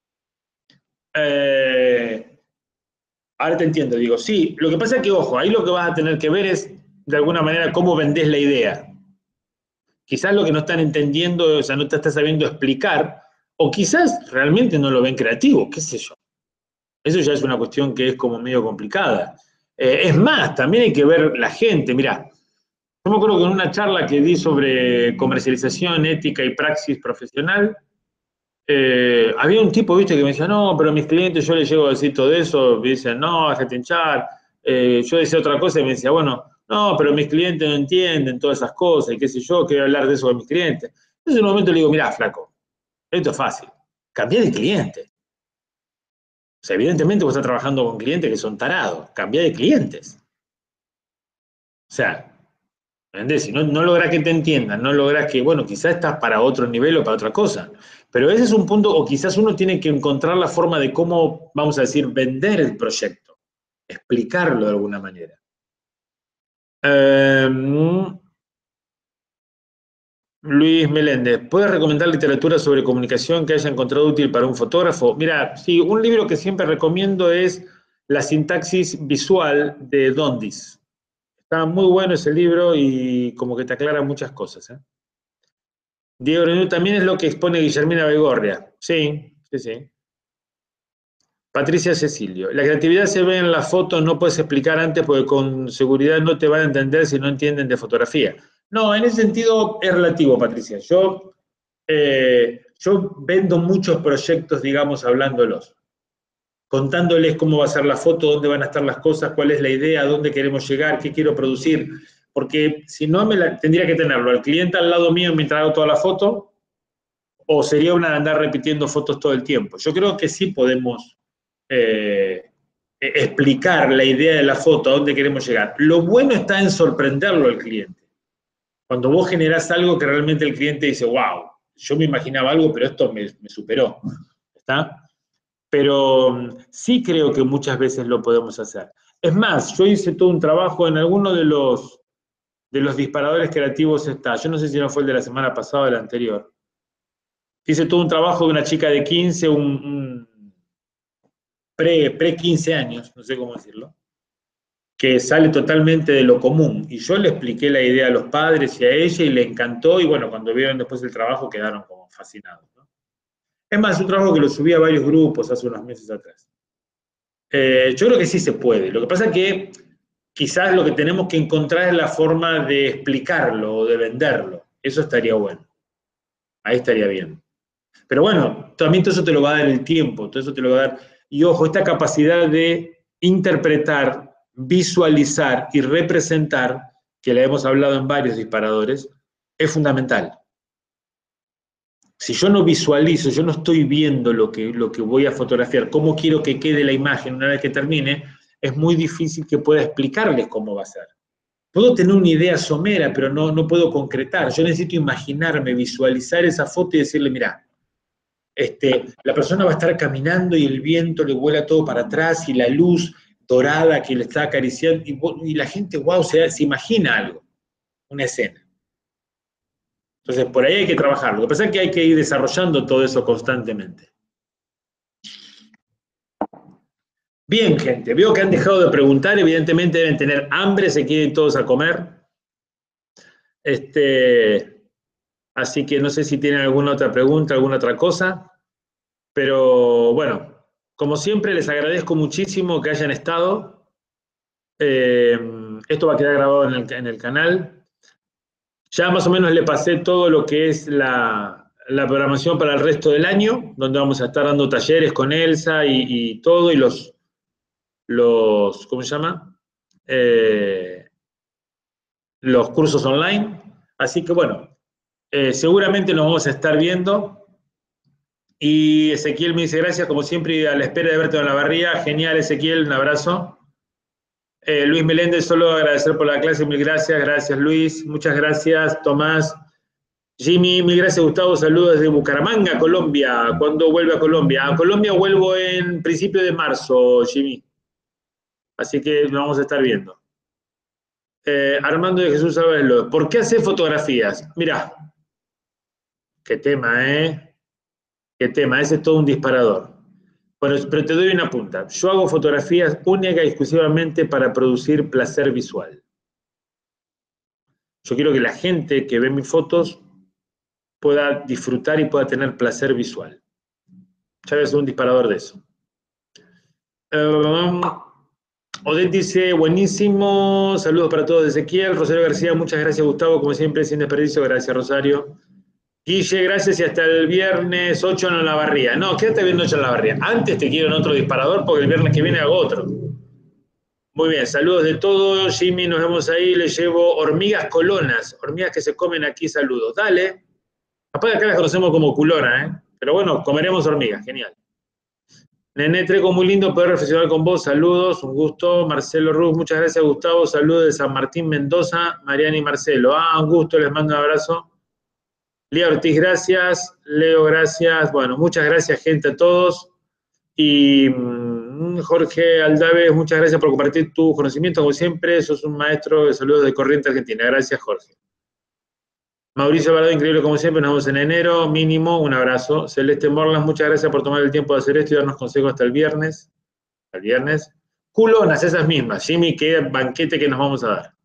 Ahora te entiendo, digo, sí, lo que pasa es que, ojo, ahí lo que vas a tener que ver es, de alguna manera, cómo vendés la idea. Quizás lo que no están entendiendo, o sea, no te estás sabiendo explicar, o quizás realmente no lo ven creativo, qué sé yo. Eso ya es una cuestión que es como medio complicada. Es más, también hay que ver la gente, mirá, yo me acuerdo que en una charla que di sobre comercialización, ética y praxis profesional, había un tipo, viste, que me decía, no, pero a mis clientes yo les llego a decir todo eso, me dicen, no, déjate hinchar. Yo decía otra cosa y me decía, bueno, no, pero mis clientes no entienden todas esas cosas y qué sé yo, quiero hablar de eso con mis clientes. Entonces en un momento le digo, mirá, flaco, esto es fácil, cambiá de cliente. O sea, evidentemente vos estás trabajando con clientes que son tarados, cambiá de clientes. O sea, ¿entendés? Si no lográs que te entiendan, no lográs que, bueno, quizás estás para otro nivel o para otra cosa. Pero ese es un punto, o quizás uno tiene que encontrar la forma de cómo, vamos a decir, vender el proyecto, explicarlo de alguna manera. Luis Meléndez, ¿puedes recomendar literatura sobre comunicación que haya encontrado útil para un fotógrafo? Mira, sí, un libro que siempre recomiendo es La sintaxis visual de Dondis. Está muy bueno ese libro y como que te aclara muchas cosas, ¿eh? Diego Renú también es lo que expone Guillermina Begorria. Sí, sí, sí. Patricia Cecilio. La creatividad se ve en la foto, no puedes explicar antes porque con seguridad no te van a entender si no entienden de fotografía. No, en ese sentido es relativo, Patricia. Yo vendo muchos proyectos, digamos, hablándolos, contándoles cómo va a ser la foto, dónde van a estar las cosas, cuál es la idea, dónde queremos llegar, qué quiero producir. Porque si no, tendría que tenerlo al cliente al lado mío mientras hago toda la foto, o sería una de andar repitiendo fotos todo el tiempo. Yo creo que sí podemos explicar la idea de la foto, a dónde queremos llegar. Lo bueno está en sorprenderlo al cliente. Cuando vos generás algo que realmente el cliente dice, wow, yo me imaginaba algo, pero esto me superó. ¿Está? Pero sí creo que muchas veces lo podemos hacer. Es más, yo hice todo un trabajo en alguno de los disparadores creativos está. Yo no sé si no fue el de la semana pasada o el anterior. Hice todo un trabajo de una chica de 15, un pre 15 años, no sé cómo decirlo, que sale totalmente de lo común. Y yo le expliqué la idea a los padres y a ella y le encantó. Y bueno, cuando vieron después el trabajo quedaron como fascinados, ¿no? Es más, un trabajo que lo subí a varios grupos hace unos meses atrás. Yo creo que sí se puede. Lo que pasa es que quizás lo que tenemos que encontrar es la forma de explicarlo o de venderlo. Eso estaría bueno. Ahí estaría bien. Pero bueno, también todo eso te lo va a dar el tiempo, todo eso te lo va a dar. Y ojo, esta capacidad de interpretar, visualizar y representar, que la hemos hablado en varios disparadores, es fundamental. Si yo no visualizo, yo no estoy viendo lo que voy a fotografiar, cómo quiero que quede la imagen una vez que termine, es muy difícil que pueda explicarles cómo va a ser. Puedo tener una idea somera, pero no puedo concretar. Yo necesito imaginarme, visualizar esa foto y decirle, mira, la persona va a estar caminando y el viento le vuela todo para atrás y la luz dorada que le está acariciando y la gente, wow, se imagina algo, una escena. Entonces, por ahí hay que trabajar. Lo que pasa es que hay que ir desarrollando todo eso constantemente. Bien, gente, veo que han dejado de preguntar, evidentemente deben tener hambre, se quieren todos a comer. Así que no sé si tienen alguna otra pregunta, alguna otra cosa, pero bueno, como siempre les agradezco muchísimo que hayan estado. Esto va a quedar grabado en el canal. Ya más o menos le pasé todo lo que es la programación para el resto del año, donde vamos a estar dando talleres con Elsa y todo, y los ¿cómo se llama? Los cursos online. Así que bueno, seguramente nos vamos a estar viendo. Y Ezequiel me dice gracias, como siempre, a la espera de verte en la barría. Genial, Ezequiel, un abrazo. Luis Meléndez, solo agradecer por la clase, mil gracias. Gracias, Luis. Muchas gracias, Tomás. Jimmy, mil gracias, Gustavo. Saludos desde Bucaramanga, Colombia. ¿Cuándo vuelve a Colombia? A Colombia vuelvo en principio de marzo, Jimmy. Así que nos vamos a estar viendo. Armando de Jesús Álvarez, ¿por qué hacer fotografías? Mirá, qué tema, ¿eh? Qué tema, ese es todo un disparador. Bueno, pero te doy una punta. Yo hago fotografías única y exclusivamente para producir placer visual. Yo quiero que la gente que ve mis fotos pueda disfrutar y pueda tener placer visual. Ya voy a ser un disparador de eso. Odette dice, buenísimo, saludos para todos de Ezequiel. Rosario García, muchas gracias, Gustavo, como siempre, sin desperdicio, gracias, Rosario. Guille, gracias y hasta el viernes 8 en la barría. No, quédate viendo 8 en la barría. Antes te quiero en otro disparador porque el viernes que viene hago otro. Muy bien, saludos de todos. Jimmy, nos vemos ahí. Le llevo hormigas colonas, hormigas que se comen aquí, saludos. Dale. Capaz que acá las conocemos como culona, ¿eh? Pero bueno, comeremos hormigas, genial. Nene Treco, muy lindo poder reflexionar con vos. Saludos, un gusto. Marcelo Ruz, muchas gracias, Gustavo. Saludos de San Martín, Mendoza. Mariana y Marcelo. Un gusto, les mando un abrazo. Lía Ortiz, gracias. Leo, gracias. Bueno, muchas gracias, gente, a todos. Y Jorge Aldave, muchas gracias por compartir tu conocimiento, como siempre. Sos un maestro de saludos de Corrientes, Argentina. Gracias, Jorge. Mauricio Alvarado, increíble como siempre, nos vemos en enero, mínimo, un abrazo. Celeste Morlas, muchas gracias por tomar el tiempo de hacer esto y darnos consejos hasta el viernes. Hasta el viernes. Culonas, esas mismas. Jimmy, qué banquete que nos vamos a dar.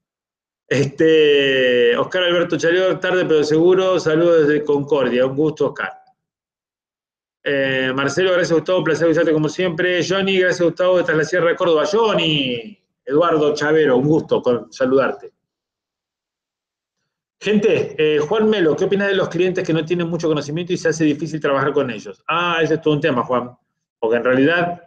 Oscar Alberto Chaleor, tarde pero seguro, saludos desde Concordia, un gusto, Oscar. Marcelo, gracias Gustavo, placer visitarte como siempre. Johnny, gracias Gustavo, desde la Sierra de Córdoba. Johnny, Eduardo Chavero, un gusto saludarte. Gente, Juan Melo, ¿qué opinas de los clientes que no tienen mucho conocimiento y se hace difícil trabajar con ellos? Ese es todo un tema, Juan, porque en realidad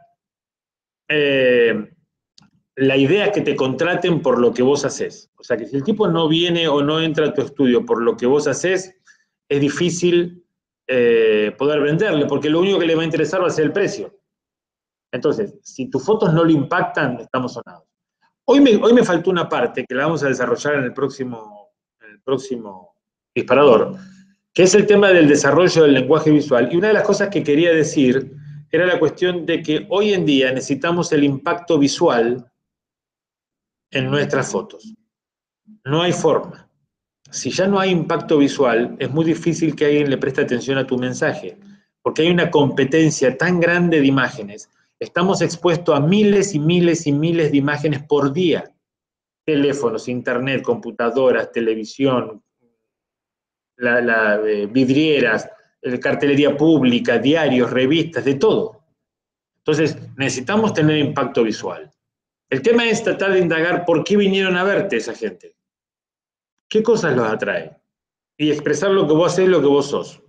la idea es que te contraten por lo que vos haces. O sea, que si el tipo no viene o no entra a tu estudio por lo que vos haces, es difícil poder venderle, porque lo único que le va a interesar va a ser el precio. Entonces, si tus fotos no lo impactan, estamos sonados. Hoy me faltó una parte que la vamos a desarrollar en el próximo disparador, que es el tema del desarrollo del lenguaje visual. Y una de las cosas que quería decir era la cuestión de que hoy en día necesitamos el impacto visual en nuestras fotos. No hay forma. Si ya no hay impacto visual, es muy difícil que alguien le preste atención a tu mensaje, porque hay una competencia tan grande de imágenes. Estamos expuestos a miles y miles y miles de imágenes por día. Teléfonos, internet, computadoras, televisión, vidrieras, cartelería pública, diarios, revistas, de todo. Entonces, necesitamos tener impacto visual. El tema es tratar de indagar por qué vinieron a verte esa gente. ¿Qué cosas los atrae? Y expresar lo que vos hacés, lo que vos sos.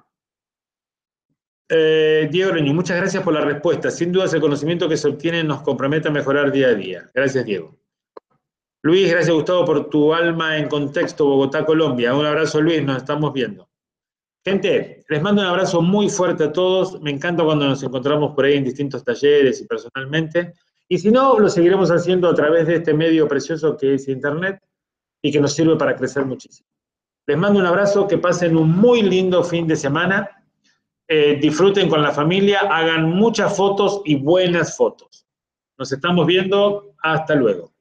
Diego Reñi, muchas gracias por la respuesta. Sin duda el conocimiento que se obtiene nos compromete a mejorar día a día. Gracias, Diego. Luis, gracias Gustavo por tu alma en contexto, Bogotá, Colombia. Un abrazo, Luis, nos estamos viendo. Gente, les mando un abrazo muy fuerte a todos. Me encanta cuando nos encontramos por ahí en distintos talleres y personalmente. Y si no, lo seguiremos haciendo a través de este medio precioso que es Internet y que nos sirve para crecer muchísimo. Les mando un abrazo, que pasen un muy lindo fin de semana. Disfruten con la familia, hagan muchas fotos y buenas fotos. Nos estamos viendo. Hasta luego.